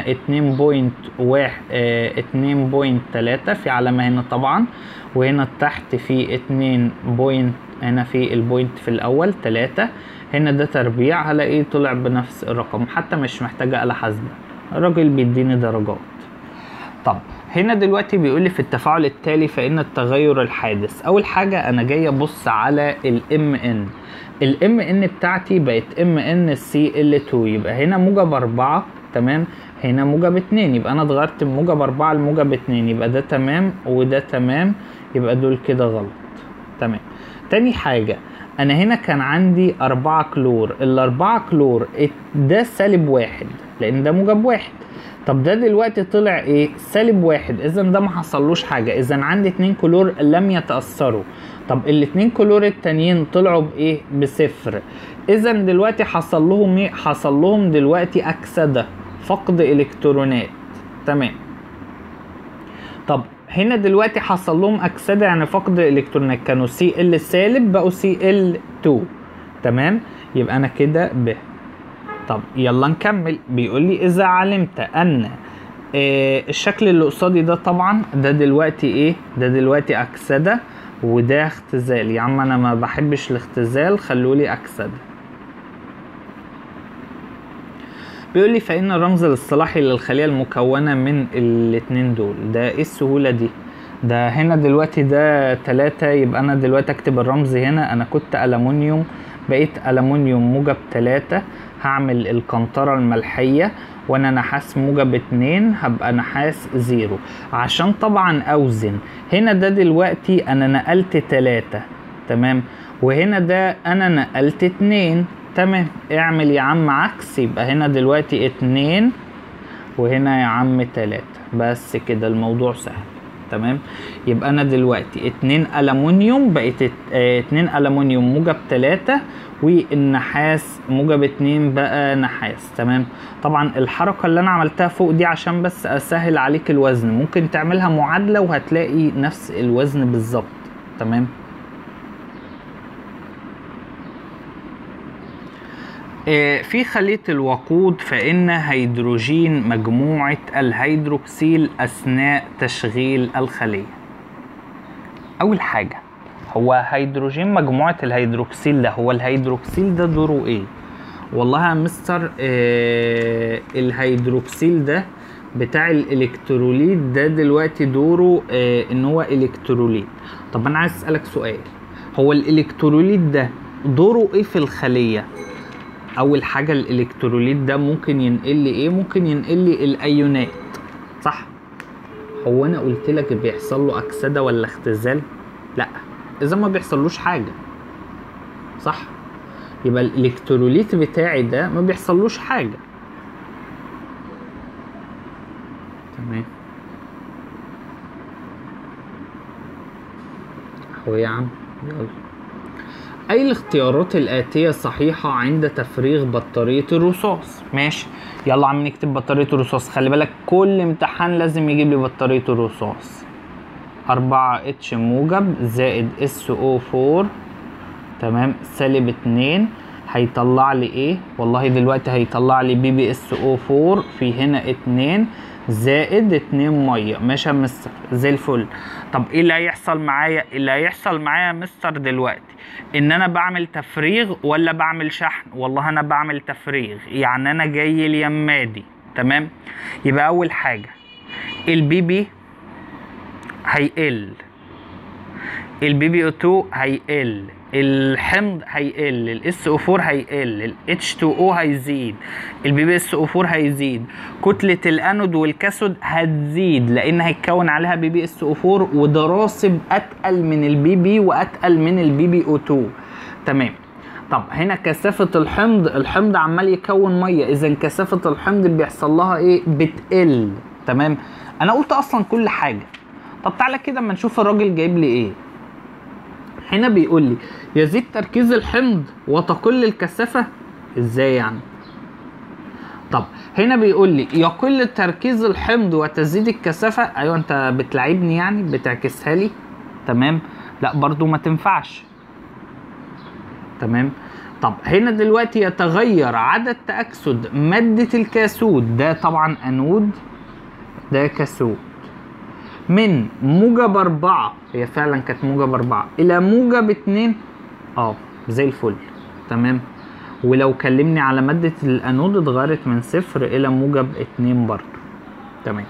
Speaker 1: 2.3 في علامة هنا طبعا، وهنا تحت في 2 بوينت، هنا في البوينت في الأول 3، هنا ده تربيع. هلاقيه طلع بنفس الرقم، حتى مش محتاجة آلة حاسبة، الراجل بيديني درجات. طب هنا دلوقتي بيقول لي في التفاعل التالي فإن التغير الحادث. أول حاجة أنا جاي أبص على الMN. الMN بتاعتي بقت MnCl2، يبقى هنا موجب 4. تمام، هنا موجب 2، يبقى أنا اتغيرت من موجب 4 لموجب 2، يبقى ده تمام وده تمام، يبقى دول كده غلط. تمام، تاني حاجة أنا هنا كان عندي 4 كلور، ال4 كلور ده -1 لأن ده موجب 1. طب ده دلوقتي طلع ايه؟ -1، اذا ده ما حصلوش حاجه، اذا عندي 2 كلور لم يتاثروا. طب ال2 كلور التانيين طلعوا بايه؟ بصفر، اذا دلوقتي حصل لهم ايه؟ حصل لهم دلوقتي اكسده، فقد الكترونات. تمام، طب هنا دلوقتي حصل لهم اكسده يعني فقد الكترونات، كانوا Cl سالب بقوا Cl2. تمام، يبقى انا كده ب. طب يلا نكمل. بيقول لي اذا علمت ان الشكل اللي قصادي ده طبعا ده دلوقتي ايه؟ ده دلوقتي اكسده وده اختزال. يا عم انا ما بحبش الاختزال، خلولي اكسده. بيقول لي فان الرمز الاصطلاحي للخليه المكونه من الاتنين دول. ده ايه السهوله دي؟ ده هنا دلوقتي ده 3، يبقى انا دلوقتي اكتب الرمز هنا. انا كنت ألمونيوم بقيت ألمونيوم موجب 3، هعمل القنطرة الملحية، وانا نحاس موجب 2 هبقى نحاس 0 عشان طبعا اوزن. هنا ده دلوقتي انا نقلت 3. تمام، وهنا ده انا نقلت 2. تمام، اعمل يا عم عكس، يبقى هنا دلوقتي 2 وهنا يا عم 3. بس كده الموضوع سهل. تمام، يبقى انا دلوقتي 2 ألمونيوم بقيت 2 ألمونيوم موجب 3 والنحاس موجب 2 بقى نحاس. تمام، طبعا الحركة اللي انا عملتها فوق دي عشان بس اسهل عليك الوزن، ممكن تعملها معادلة وهتلاقي نفس الوزن بالظبط. تمام، في خلية الوقود فإن هيدروجين مجموعة الهيدروكسيل أثناء تشغيل الخلية. أول حاجة، هو هيدروجين مجموعة الهيدروكسيل ده، هو الهيدروكسيل ده دوره إيه؟ والله يا مستر الهيدروكسيل ده بتاع الإلكتروليت ده دلوقتي دوره إن هو إلكتروليت. طب أنا عايز أسألك سؤال، هو الإلكتروليت ده دوره إيه في الخلية؟ اول حاجه الالكتروليت ده ممكن ينقل لي ايه؟ ممكن ينقل لي الايونات، صح؟ هو انا قلت لك بيحصل له اكسده ولا اختزال؟ لا، اذا ما بيحصلوش حاجه، صح؟ يبقى الالكتروليت بتاعي ده ما بيحصلوش حاجه. تمام. هو يا عم يلا. أي الاختيارات الآتية صحيحة عند تفريغ بطارية الرصاص؟ ماشي، يلا عم نكتب بطارية الرصاص. خلي بالك كل امتحان لازم يجيب لي بطارية الرصاص. 4H موجب زائد SO4 تمام سالب 2 هيطلع لي ايه؟ والله دلوقتي هيطلع لي BbSO4 في هنا 2 زائد 2 ميه. ماشي يا مستر زي الفل. طب ايه اللي هيحصل معايا؟ اللي هيحصل معايا يا مستر دلوقتي ان انا بعمل تفريغ ولا بعمل شحن؟ والله انا بعمل تفريغ، يعني انا جاي اليمادي. تمام. يبقى اول حاجه الBb هيقل، الBbO2 هيقل، الحمض هيقل، الSO4 هيقل، الH2O هيزيد، الBbSO4 هيزيد، كتلة الانود والكاثود هتزيد لان هيتكون عليها BbSO4 وده راسب اتقل من الBb واتقل من الBbO2. تمام. طب هنا كثافة الحمض عمال يكون مية، اذا كثافة الحمض بيحصل لها ايه؟ بتقل. تمام. انا قلت اصلا كل حاجة. طب تعالى كده اما نشوف الراجل جايب لي ايه. هنا بيقول لي يزيد تركيز الحمض وتقل الكثافة. ازاي يعني؟ طب هنا بيقول لي يقل تركيز الحمض وتزيد الكثافة. ايوه انت بتلعبني يعني، بتعكسها لي. تمام. لا برضو ما تنفعش. تمام. طب هنا دلوقتي يتغير عدد تأكسد مادة الكاثود، ده طبعا انود ده كاثود، من موجب 4 هي فعلا كانت موجب 4 الى موجب 2 زي الفل. تمام. ولو كلمني على مادة الانود اتغيرت من 0 الى موجب 2 برضو. تمام.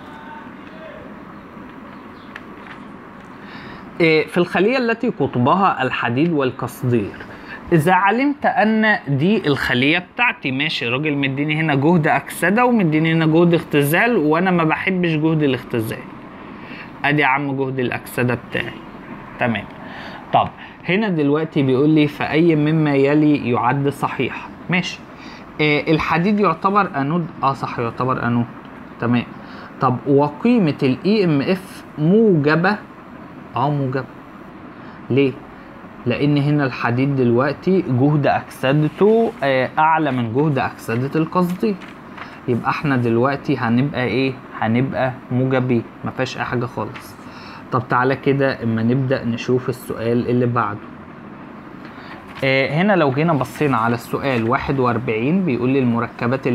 Speaker 1: في الخلية التي قطبها الحديد والقصدير، إذا علمت أن دي الخلية بتاعتي، ماشي، الراجل مديني هنا جهد أكسدة ومديني هنا جهد اختزال وأنا ما بحبش جهد الاختزال. أدي يا عم جهد الأكسدة بتاعي. تمام. طب هنا دلوقتي بيقول لي فأي مما يلي يعد صحيح. ماشي. الحديد يعتبر أنود؟ صح يعتبر أنود. تمام. طب وقيمة ال EMF موجبة؟ موجبة. ليه؟ لان هنا الحديد دلوقتي جهد اكسدته اعلى من جهد اكسدة القصدير، يبقى احنا دلوقتي هنبقى ايه؟ هنبقى موجبين، ما فيهاش اي حاجه خالص. طب تعالى كده اما نبدا نشوف السؤال اللي بعده. هنا لو جينا بصينا على السؤال 41 بيقول لي المركبات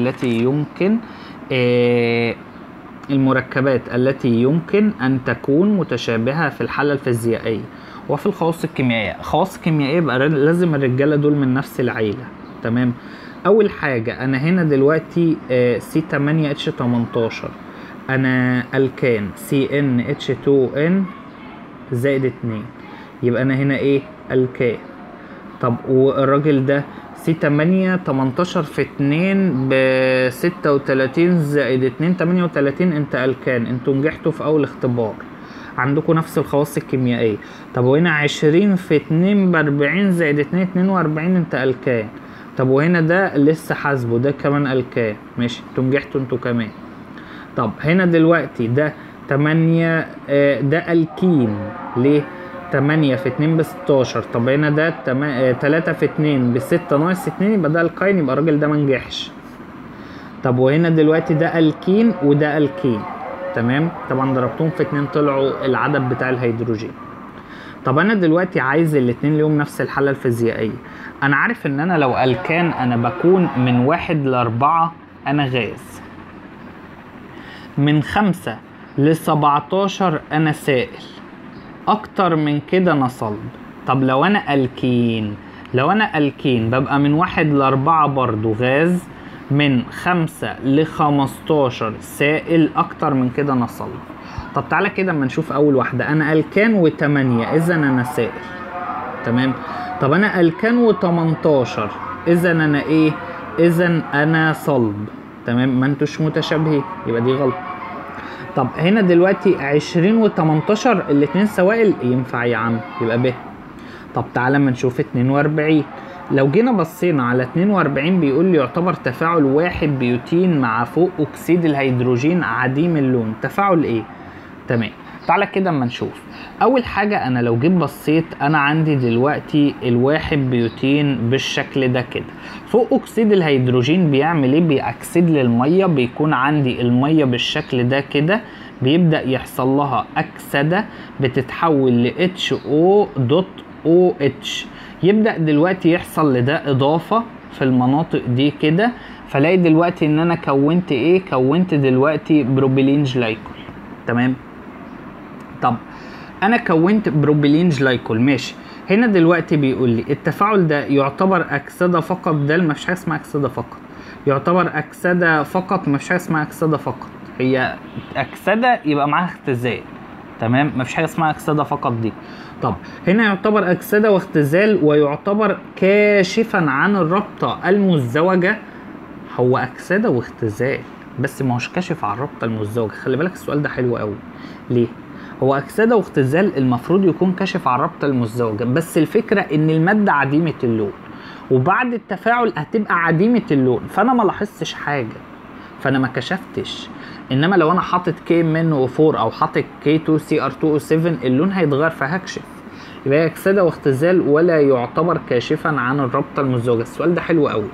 Speaker 1: التي يمكن ان تكون متشابهه في الحاله الفيزيائيه وفي الخواص الكيميائيه. الخواص الكيميائيه يبقى لازم الرجاله دول من نفس العيله. تمام. اول حاجه انا هنا دلوقتي C8H18 انا الكان CnH2n زائد 2 يبقى انا هنا ايه؟ الكان. طب والراجل ده C8 في 2 ب 36 زائد 2 38 انت الكان. انتوا نجحتوا في اول اختبار، عندكم نفس الخواص الكيميائية. طب وهنا 20 في 2 ب 40 زائد 2 42 انت الكان. طب وهنا ده لسه حاسبه، ده كمان الكان. ماشي، انتوا نجحتوا انتوا كمان. طب هنا دلوقتي ده 8 ده الكين. ليه؟ 8 في 2 ب 16. طب هنا ده 3 في 2 ب 6 ناقص 2 يبقى ده الكين، يبقى الراجل ده منجحش. طب وهنا دلوقتي ده الكين وده الكين. تمام. طبعا ضربتهم في 2 طلعوا العدد بتاع الهيدروجين. طب انا دلوقتي عايز الاتنين ليهم نفس الحالة الفيزيائية. انا عارف ان انا لو الكان انا بكون من 1 ل4 انا غاز، من 5 ل17 انا سائل، اكتر من كده انا صلب. طب لو انا الكين ببقى من 1 ل4 برضو غاز، من 5 ل15 سائل، اكتر من كده انا صلب. طب تعالى كده اما نشوف اول واحده، انا الكان و8 اذا انا سائل، تمام. طب انا الكان و18 اذا انا ايه؟ اذا انا صلب، تمام. ما انتوش متشابهين يبقى دي غلط. طب هنا دلوقتي 20 و18 الاتنين سوائل، ينفع يا عم يبقى ب. طب تعالى اما نشوف 42. لو جينا بصينا على 42 بيقول لي يعتبر تفاعل 1 بيوتين مع فوق اكسيد الهيدروجين عديم اللون، تفاعل ايه؟ تمام. تعالى كده اما نشوف. اول حاجه انا لو جيت بصيت انا عندي دلوقتي ال1 بيوتين بالشكل ده كده، فوق اكسيد الهيدروجين بيعمل ايه؟ بيأكسد للميه، بيكون عندي الميه بالشكل ده كده، بيبدأ يحصل لها اكسده بتتحول ل HO.OH، يبدأ دلوقتي يحصل لده اضافه في المناطق دي كده، فلاقي دلوقتي ان انا كونت ايه؟ كونت دلوقتي بروبيلين جلايكول، تمام. طب انا كونت بروبيلين جلايكول، ماشي. هنا دلوقتي بيقول لي التفاعل ده يعتبر اكسده فقط، ده ما فيش حاجه اسمها اكسده فقط، يعتبر اكسده فقط، ما فيش حاجه اسمها اكسده فقط، هي اكسده يبقى معاها اختزال، تمام. ما فيش حاجه اسمها اكسده فقط دي. طب هنا يعتبر اكسده واختزال، ويعتبر كاشفا عن الرابطه المزدوجه، هو اكسده واختزال بس ما هوش كاشف عن الرابطه المزدوجه. خلي بالك السؤال ده حلو قوي، ليه؟ هو اكسده واختزال المفروض يكون كاشف عن الرابطه المزدوجه، بس الفكره ان الماده عديمه اللون، وبعد التفاعل هتبقى عديمه اللون، فانا ما لاحظتش حاجه، فانا ما كشفتش. انما لو انا حاطط KMnO4 او حاطط K2CR2O7 اللون هيتغير فهكشف. يبقى اكسده واختزال ولا يعتبر كاشفا عن الرابطه المزدوجه. السؤال ده حلو قوي.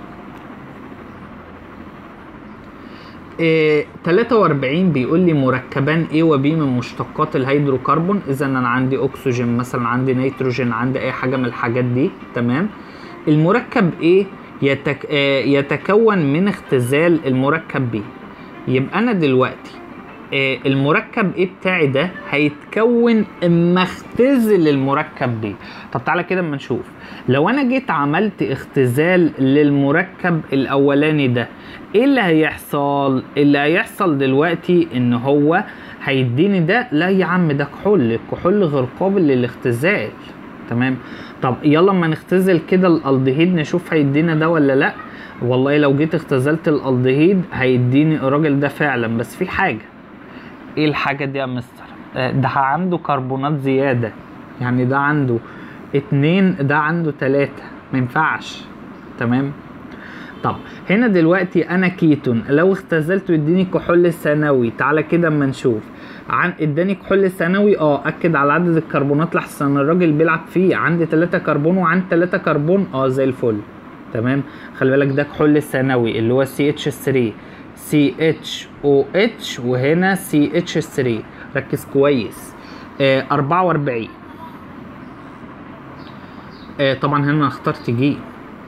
Speaker 1: 43 بيقول لي مركبان A و B من مشتقات الهيدروكربون، اذا انا عندي اكسجين مثلا، عندي نيتروجين، عندي اي حاجه من الحاجات دي، تمام. المركب A يتكون من اختزال المركب B، يبقى انا دلوقتي المركب A بتاعي ده هيتكون اما اختزل المركب B. طب تعالى كده اما نشوف، لو انا جيت عملت اختزال للمركب الاولاني ده ايه اللي هيحصل؟ اللي هيحصل دلوقتي ان هو هيديني ده، لا يا عم ده كحول، الكحول غير قابل للاختزال، تمام. طب يلا اما نختزل كده الالدهيد نشوف هيدينا ده ولا لا. والله لو جيت اختزلت الالدهيد هيديني الراجل ده فعلا، بس في حاجه. ايه الحاجه دي يا مستر؟ ده عنده كربونات زياده، يعني ده عنده 2 ده عنده 3، مينفعش، تمام. طب هنا دلوقتي انا كيتون لو اختزلته يديني كحول ثانوي، تعالى كده اما نشوف. اداني كحول ثانوي، اكد على عدد الكربونات لحسن الراجل بيلعب فيه، عندي 3 كربون وعندي 3 كربون، زي الفل، تمام. خلي بالك ده كحول ثانوي اللي هو CH3 CHOH وهنا CH3، ركز كويس. 44 طبعا هنا انا اخترت جي.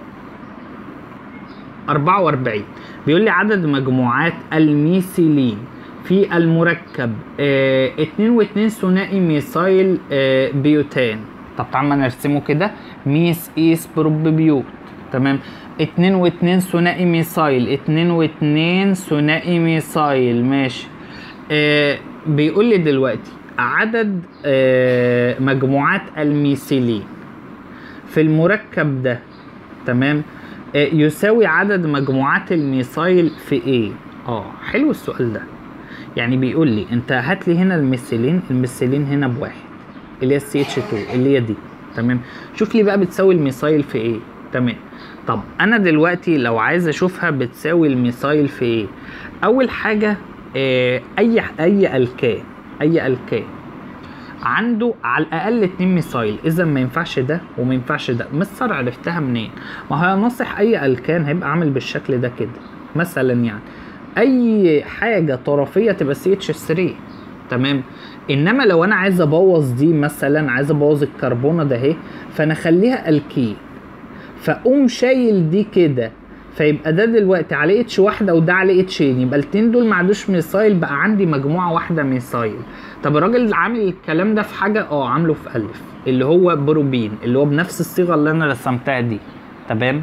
Speaker 1: 44 بيقول لي عدد مجموعات الميثيلين في المركب 2 و2 ثنائي ميثايل بيوتان. طب تعالى نرسمه كده، ميث ايس بروبيوت، تمام. 2 و2 ثنائي ميثايل، 2 و2 ثنائي ميثايل، ماشي. بيقول لي دلوقتي عدد مجموعات الميثيلين في المركب ده، تمام، يساوي عدد مجموعات الميثايل في ايه؟ حلو السؤال ده. يعني بيقول لي انت هات لي هنا الميثيلين هنا ب1 اللي هي CH2 اللي هي دي، تمام. شوف لي بقى بتساوي الميثايل في ايه، تمام. طب انا دلوقتي لو عايز اشوفها بتساوي الميثايل في ايه، اول حاجه اي الكان عنده على الاقل 2 ميثايل، اذا ما ينفعش ده وما ينفعش ده. مستر عرفتها منين؟ ما هي ناصح اي الكان هيبقى عامل بالشكل ده كده مثلا، يعني اي حاجه طرفيه تبقى CH3، تمام. انما لو انا عايز ابوظ دي مثلا، عايز ابوظ الكربونه ده اهي، فانا اخليها الكين، فاقوم شايل دي كده، فيبقى ده دلوقتي عليه اتش واحده وده عليه اتشين، يبقى الاتنين دول ما عادوش ميثايل، بقى عندي مجموعه واحده ميثايل. طب الراجل عامل الكلام ده في حاجه عامله في الف، اللي هو بروبين، اللي هو بنفس الصيغه اللي انا رسمتها دي. تمام.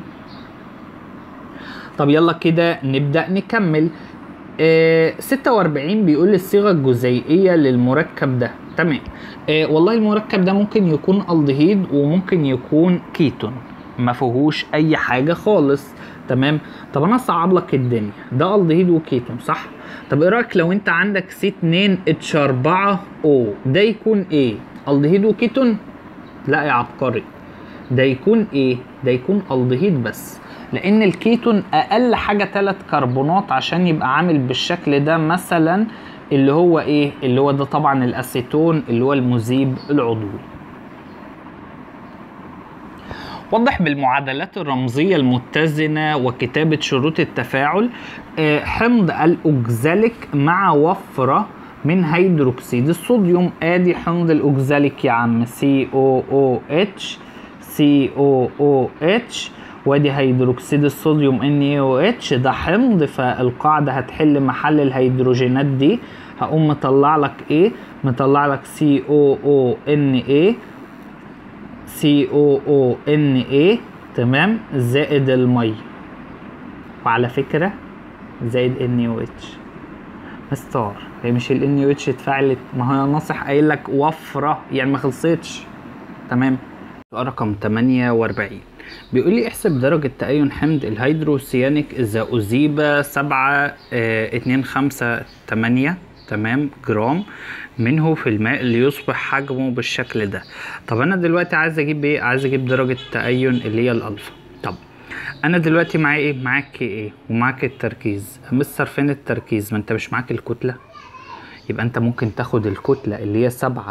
Speaker 1: طب يلا كده نبدا نكمل. 46 بيقول الصيغه الجزيئيه للمركب ده. تمام. والله المركب ده ممكن يكون الدهيد وممكن يكون كيتون، ما فيهوش اي حاجه خالص. تمام. طب انا اصعب لك الدنيا، ده الدهيد وكيتون صح؟ طب ايه رايك لو انت عندك C2H4O، ده يكون ايه؟ الدهيد وكيتون؟ لا يا عبقري، ده يكون ايه؟ ده يكون الدهيد بس، لان الكيتون اقل حاجه 3 كربونات عشان يبقى عامل بالشكل ده مثلا، اللي هو ايه؟ اللي هو ده طبعا الاسيتون اللي هو المذيب العضوي. وضح بالمعادلات الرمزية المتزنة وكتابة شروط التفاعل حمض الأوكزاليك مع وفرة من هيدروكسيد الصوديوم. ادي حمض الأوكزاليك يا عم، COOH COOH، وادي هيدروكسيد الصوديوم NaOH، ده حمض، فالقاعدة هتحل محل الهيدروجينات دي، هقوم مطلع لك ايه؟ مطلع لك COONA COONA تمام، زائد المية، وعلى فكرة زائد NaOH. مستار هي مش ال NaOH اتفاعلت، ما هو ناصح قايل لك وفرة يعني ما خلصتش. تمام. سؤال رقم 48 بيقول لي احسب درجة تأين حمض الهيدروسيانيك إذا أذيب 7.258 تمام جرام منه في الماء ليصبح حجمه بالشكل ده. طب أنا دلوقتي عايز أجيب إيه؟ عايز أجيب درجة تأين اللي هي الألفا. طب أنا دلوقتي معايا إيه؟ معاك إيه؟ ومعاك التركيز. مستر فين التركيز؟ ما أنت مش معاك الكتلة، يبقى أنت ممكن تاخد الكتلة اللي هي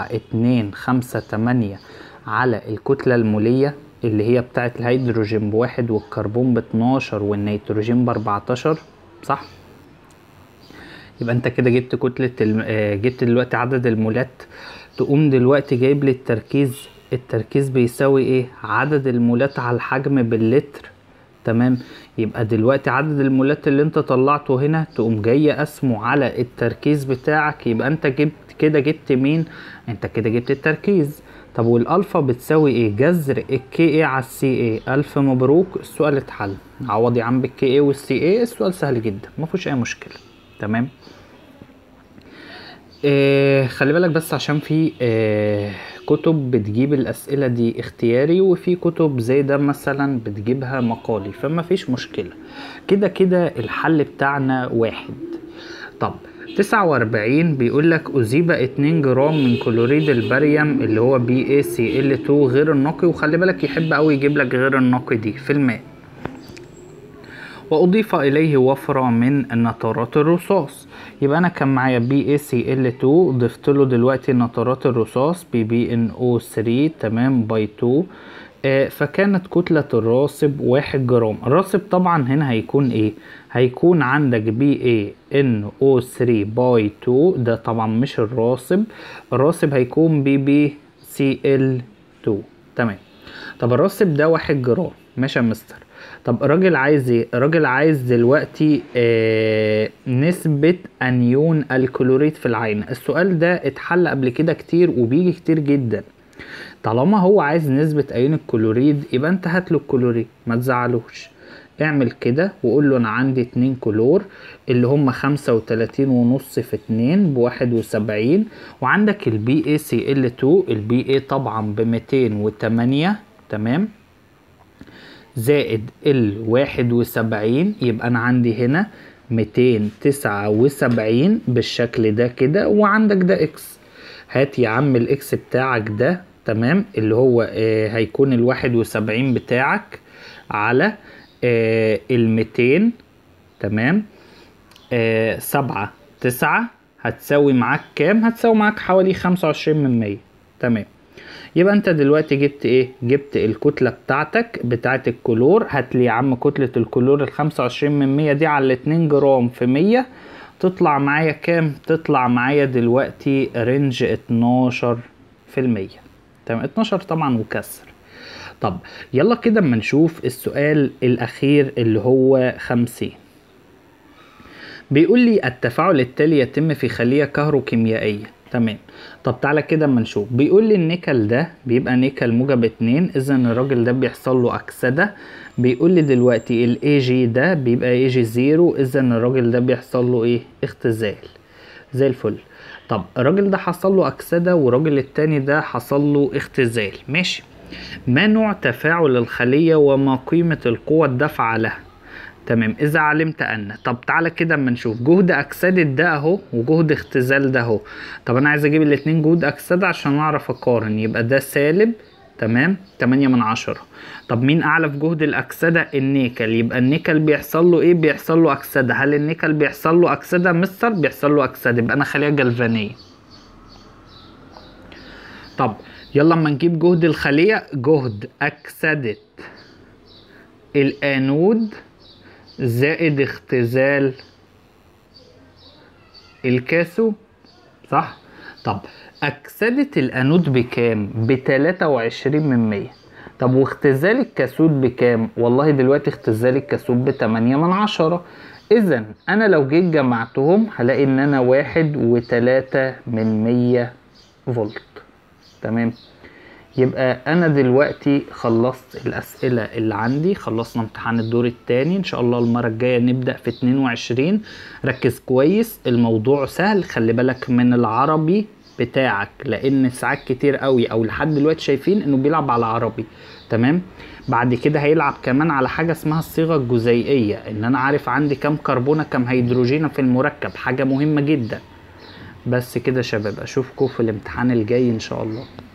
Speaker 1: 7.258 على الكتلة المولية اللي هي بتاعت الهيدروجين ب1 والكربون ب12 والنيتروجين ب14 صح؟ يبقى انت كده جبت كتلة جبت دلوقتي عدد المولات. تقوم دلوقتي جايب لي التركيز. التركيز بيساوي ايه؟ عدد المولات على الحجم باللتر. تمام. يبقى دلوقتي عدد المولات اللي انت طلعته هنا تقوم جاي قسمه على التركيز بتاعك، يبقى انت جبت مين؟ انت كده جبت التركيز. طب والالفا بتساوي ايه؟ جذر الكي اي على السي اي. الف مبروك، السؤال اتحل. عوضي عن بالكي اي والسي اي، السؤال سهل جدا ما فيهوش اي مشكله. تمام. خلي بالك بس عشان في كتب بتجيب الاسئله دي اختياري، وفي كتب زي ده مثلا بتجيبها مقالي، فما فيش مشكله. كده كده الحل بتاعنا واحد. طب 49 بيقول لك أذيب 2 جرام من كلوريد الباريوم اللي هو BaCl2 غير النقي، وخلي بالك يحب قوي يجيب لك غير النقي دي في الماء، وأضيف إليه وفرة من نترات الرصاص. يبقى أنا كان معايا BaCl2 ضفت له دلوقتي نترات الرصاص BbNO3 تمام باي 2، فكانت كتلة الراسب 1 جرام. الراسب طبعا هنا هيكون ايه؟ هيكون عندك BaNO3 باي 2، ده طبعا مش الراسب. الراسب هيكون BbCl2 تمام. طب الراسب ده 1 جرام ماشي يا مستر. طب الراجل عايز ايه؟ الراجل عايز دلوقتي نسبة انيون الكلوريد في العينة. السؤال ده اتحل قبل كده كتير وبيجي كتير جدا. طالما هو عايز نسبة ايون الكلوريد يبقى انت هاتله الكلوريد، ما تزعلوش. اعمل كده وقول له انا عندي 2 كلور اللي هم 35.5 في 2 ب71، وعندك BaCl2 الBa طبعا ب208 تمام، زائد ال71، يبقى انا عندي هنا 279 بالشكل ده كده، وعندك ده اكس. هات يا عم الاكس بتاعك ده تمام، اللي هو هيكون ال71 بتاعك على ال200 تمام. 7 9 هتساوي معاك كام؟ هتساوي معاك حوالي 25%. تمام. يبقى انت دلوقتي جبت ايه؟ جبت الكتلة بتاعتك بتاعت الكلور. هاتلي يا عم كتلة الكلور ال25% دي على 2 جرام في 100 تطلع معايا كام؟ تطلع معايا دلوقتي رينج 12%. تمام. 12 طبعا وكسر. طب يلا كده اما نشوف السؤال الاخير اللي هو 50. بيقول لي التفاعل التالي يتم في خلية كهروكيميائية. تمام. طب تعالى كده اما نشوف. بيقول لي النيكل ده بيبقى نيكل موجب 2، اذا الراجل ده بيحصل له اكسدة. بيقول لي دلوقتي الاي جي ده بيبقى اي جي 0، اذا الراجل ده بيحصل له ايه؟ اختزال. زي الفل. طب الراجل ده حصل له اكسدة والراجل التاني ده حصل له اختزال. ماشي. ما نوع تفاعل الخلية وما قيمة القوة الدافعة لها؟ تمام. اذا علمت ان. طب تعالى كده اما نشوف جهد اكسدة ده اهو وجهد اختزال ده اهو. طب انا عايز اجيب الاتنين جهد اكسدة عشان اعرف اقارن. يبقى ده سالب تمام 8/10. طب مين اعلى في جهد الاكسدة؟ النيكل. يبقى النيكل بيحصل له ايه؟ بيحصل له اكسدة. هل النيكل بيحصل له اكسدة مستر؟ بيحصل له اكسدة. يبقى انا خليها جلفانية. طب يلا اما نجيب جهد الخلية. جهد اكسدة الانود زائد اختزال الكاثود. صح؟ طب اكسدة الانود بكام؟ ب23%. طب واختزال الكاثود بكام؟ والله دلوقتي اختزال الكاثود ب8/10. اذا انا لو جيت جمعتهم هلاقي ان انا 1.3 فولت. تمام. يبقى انا دلوقتي خلصت الاسئلة اللي عندي، خلصنا امتحان الدور التاني. ان شاء الله المرة الجاية نبدأ في 22. ركز كويس، الموضوع سهل. خلي بالك من العربي بتاعك، لان ساعات كتير قوي او لحد دلوقتي شايفين انه بيلعب على عربي. تمام. بعد كده هيلعب كمان على حاجة اسمها الصيغة الجزيئية، ان انا عارف عندي كام كربونة كام هيدروجينة في المركب، حاجة مهمة جدا. بس كده شباب، اشوفكم في الامتحان الجاي ان شاء الله.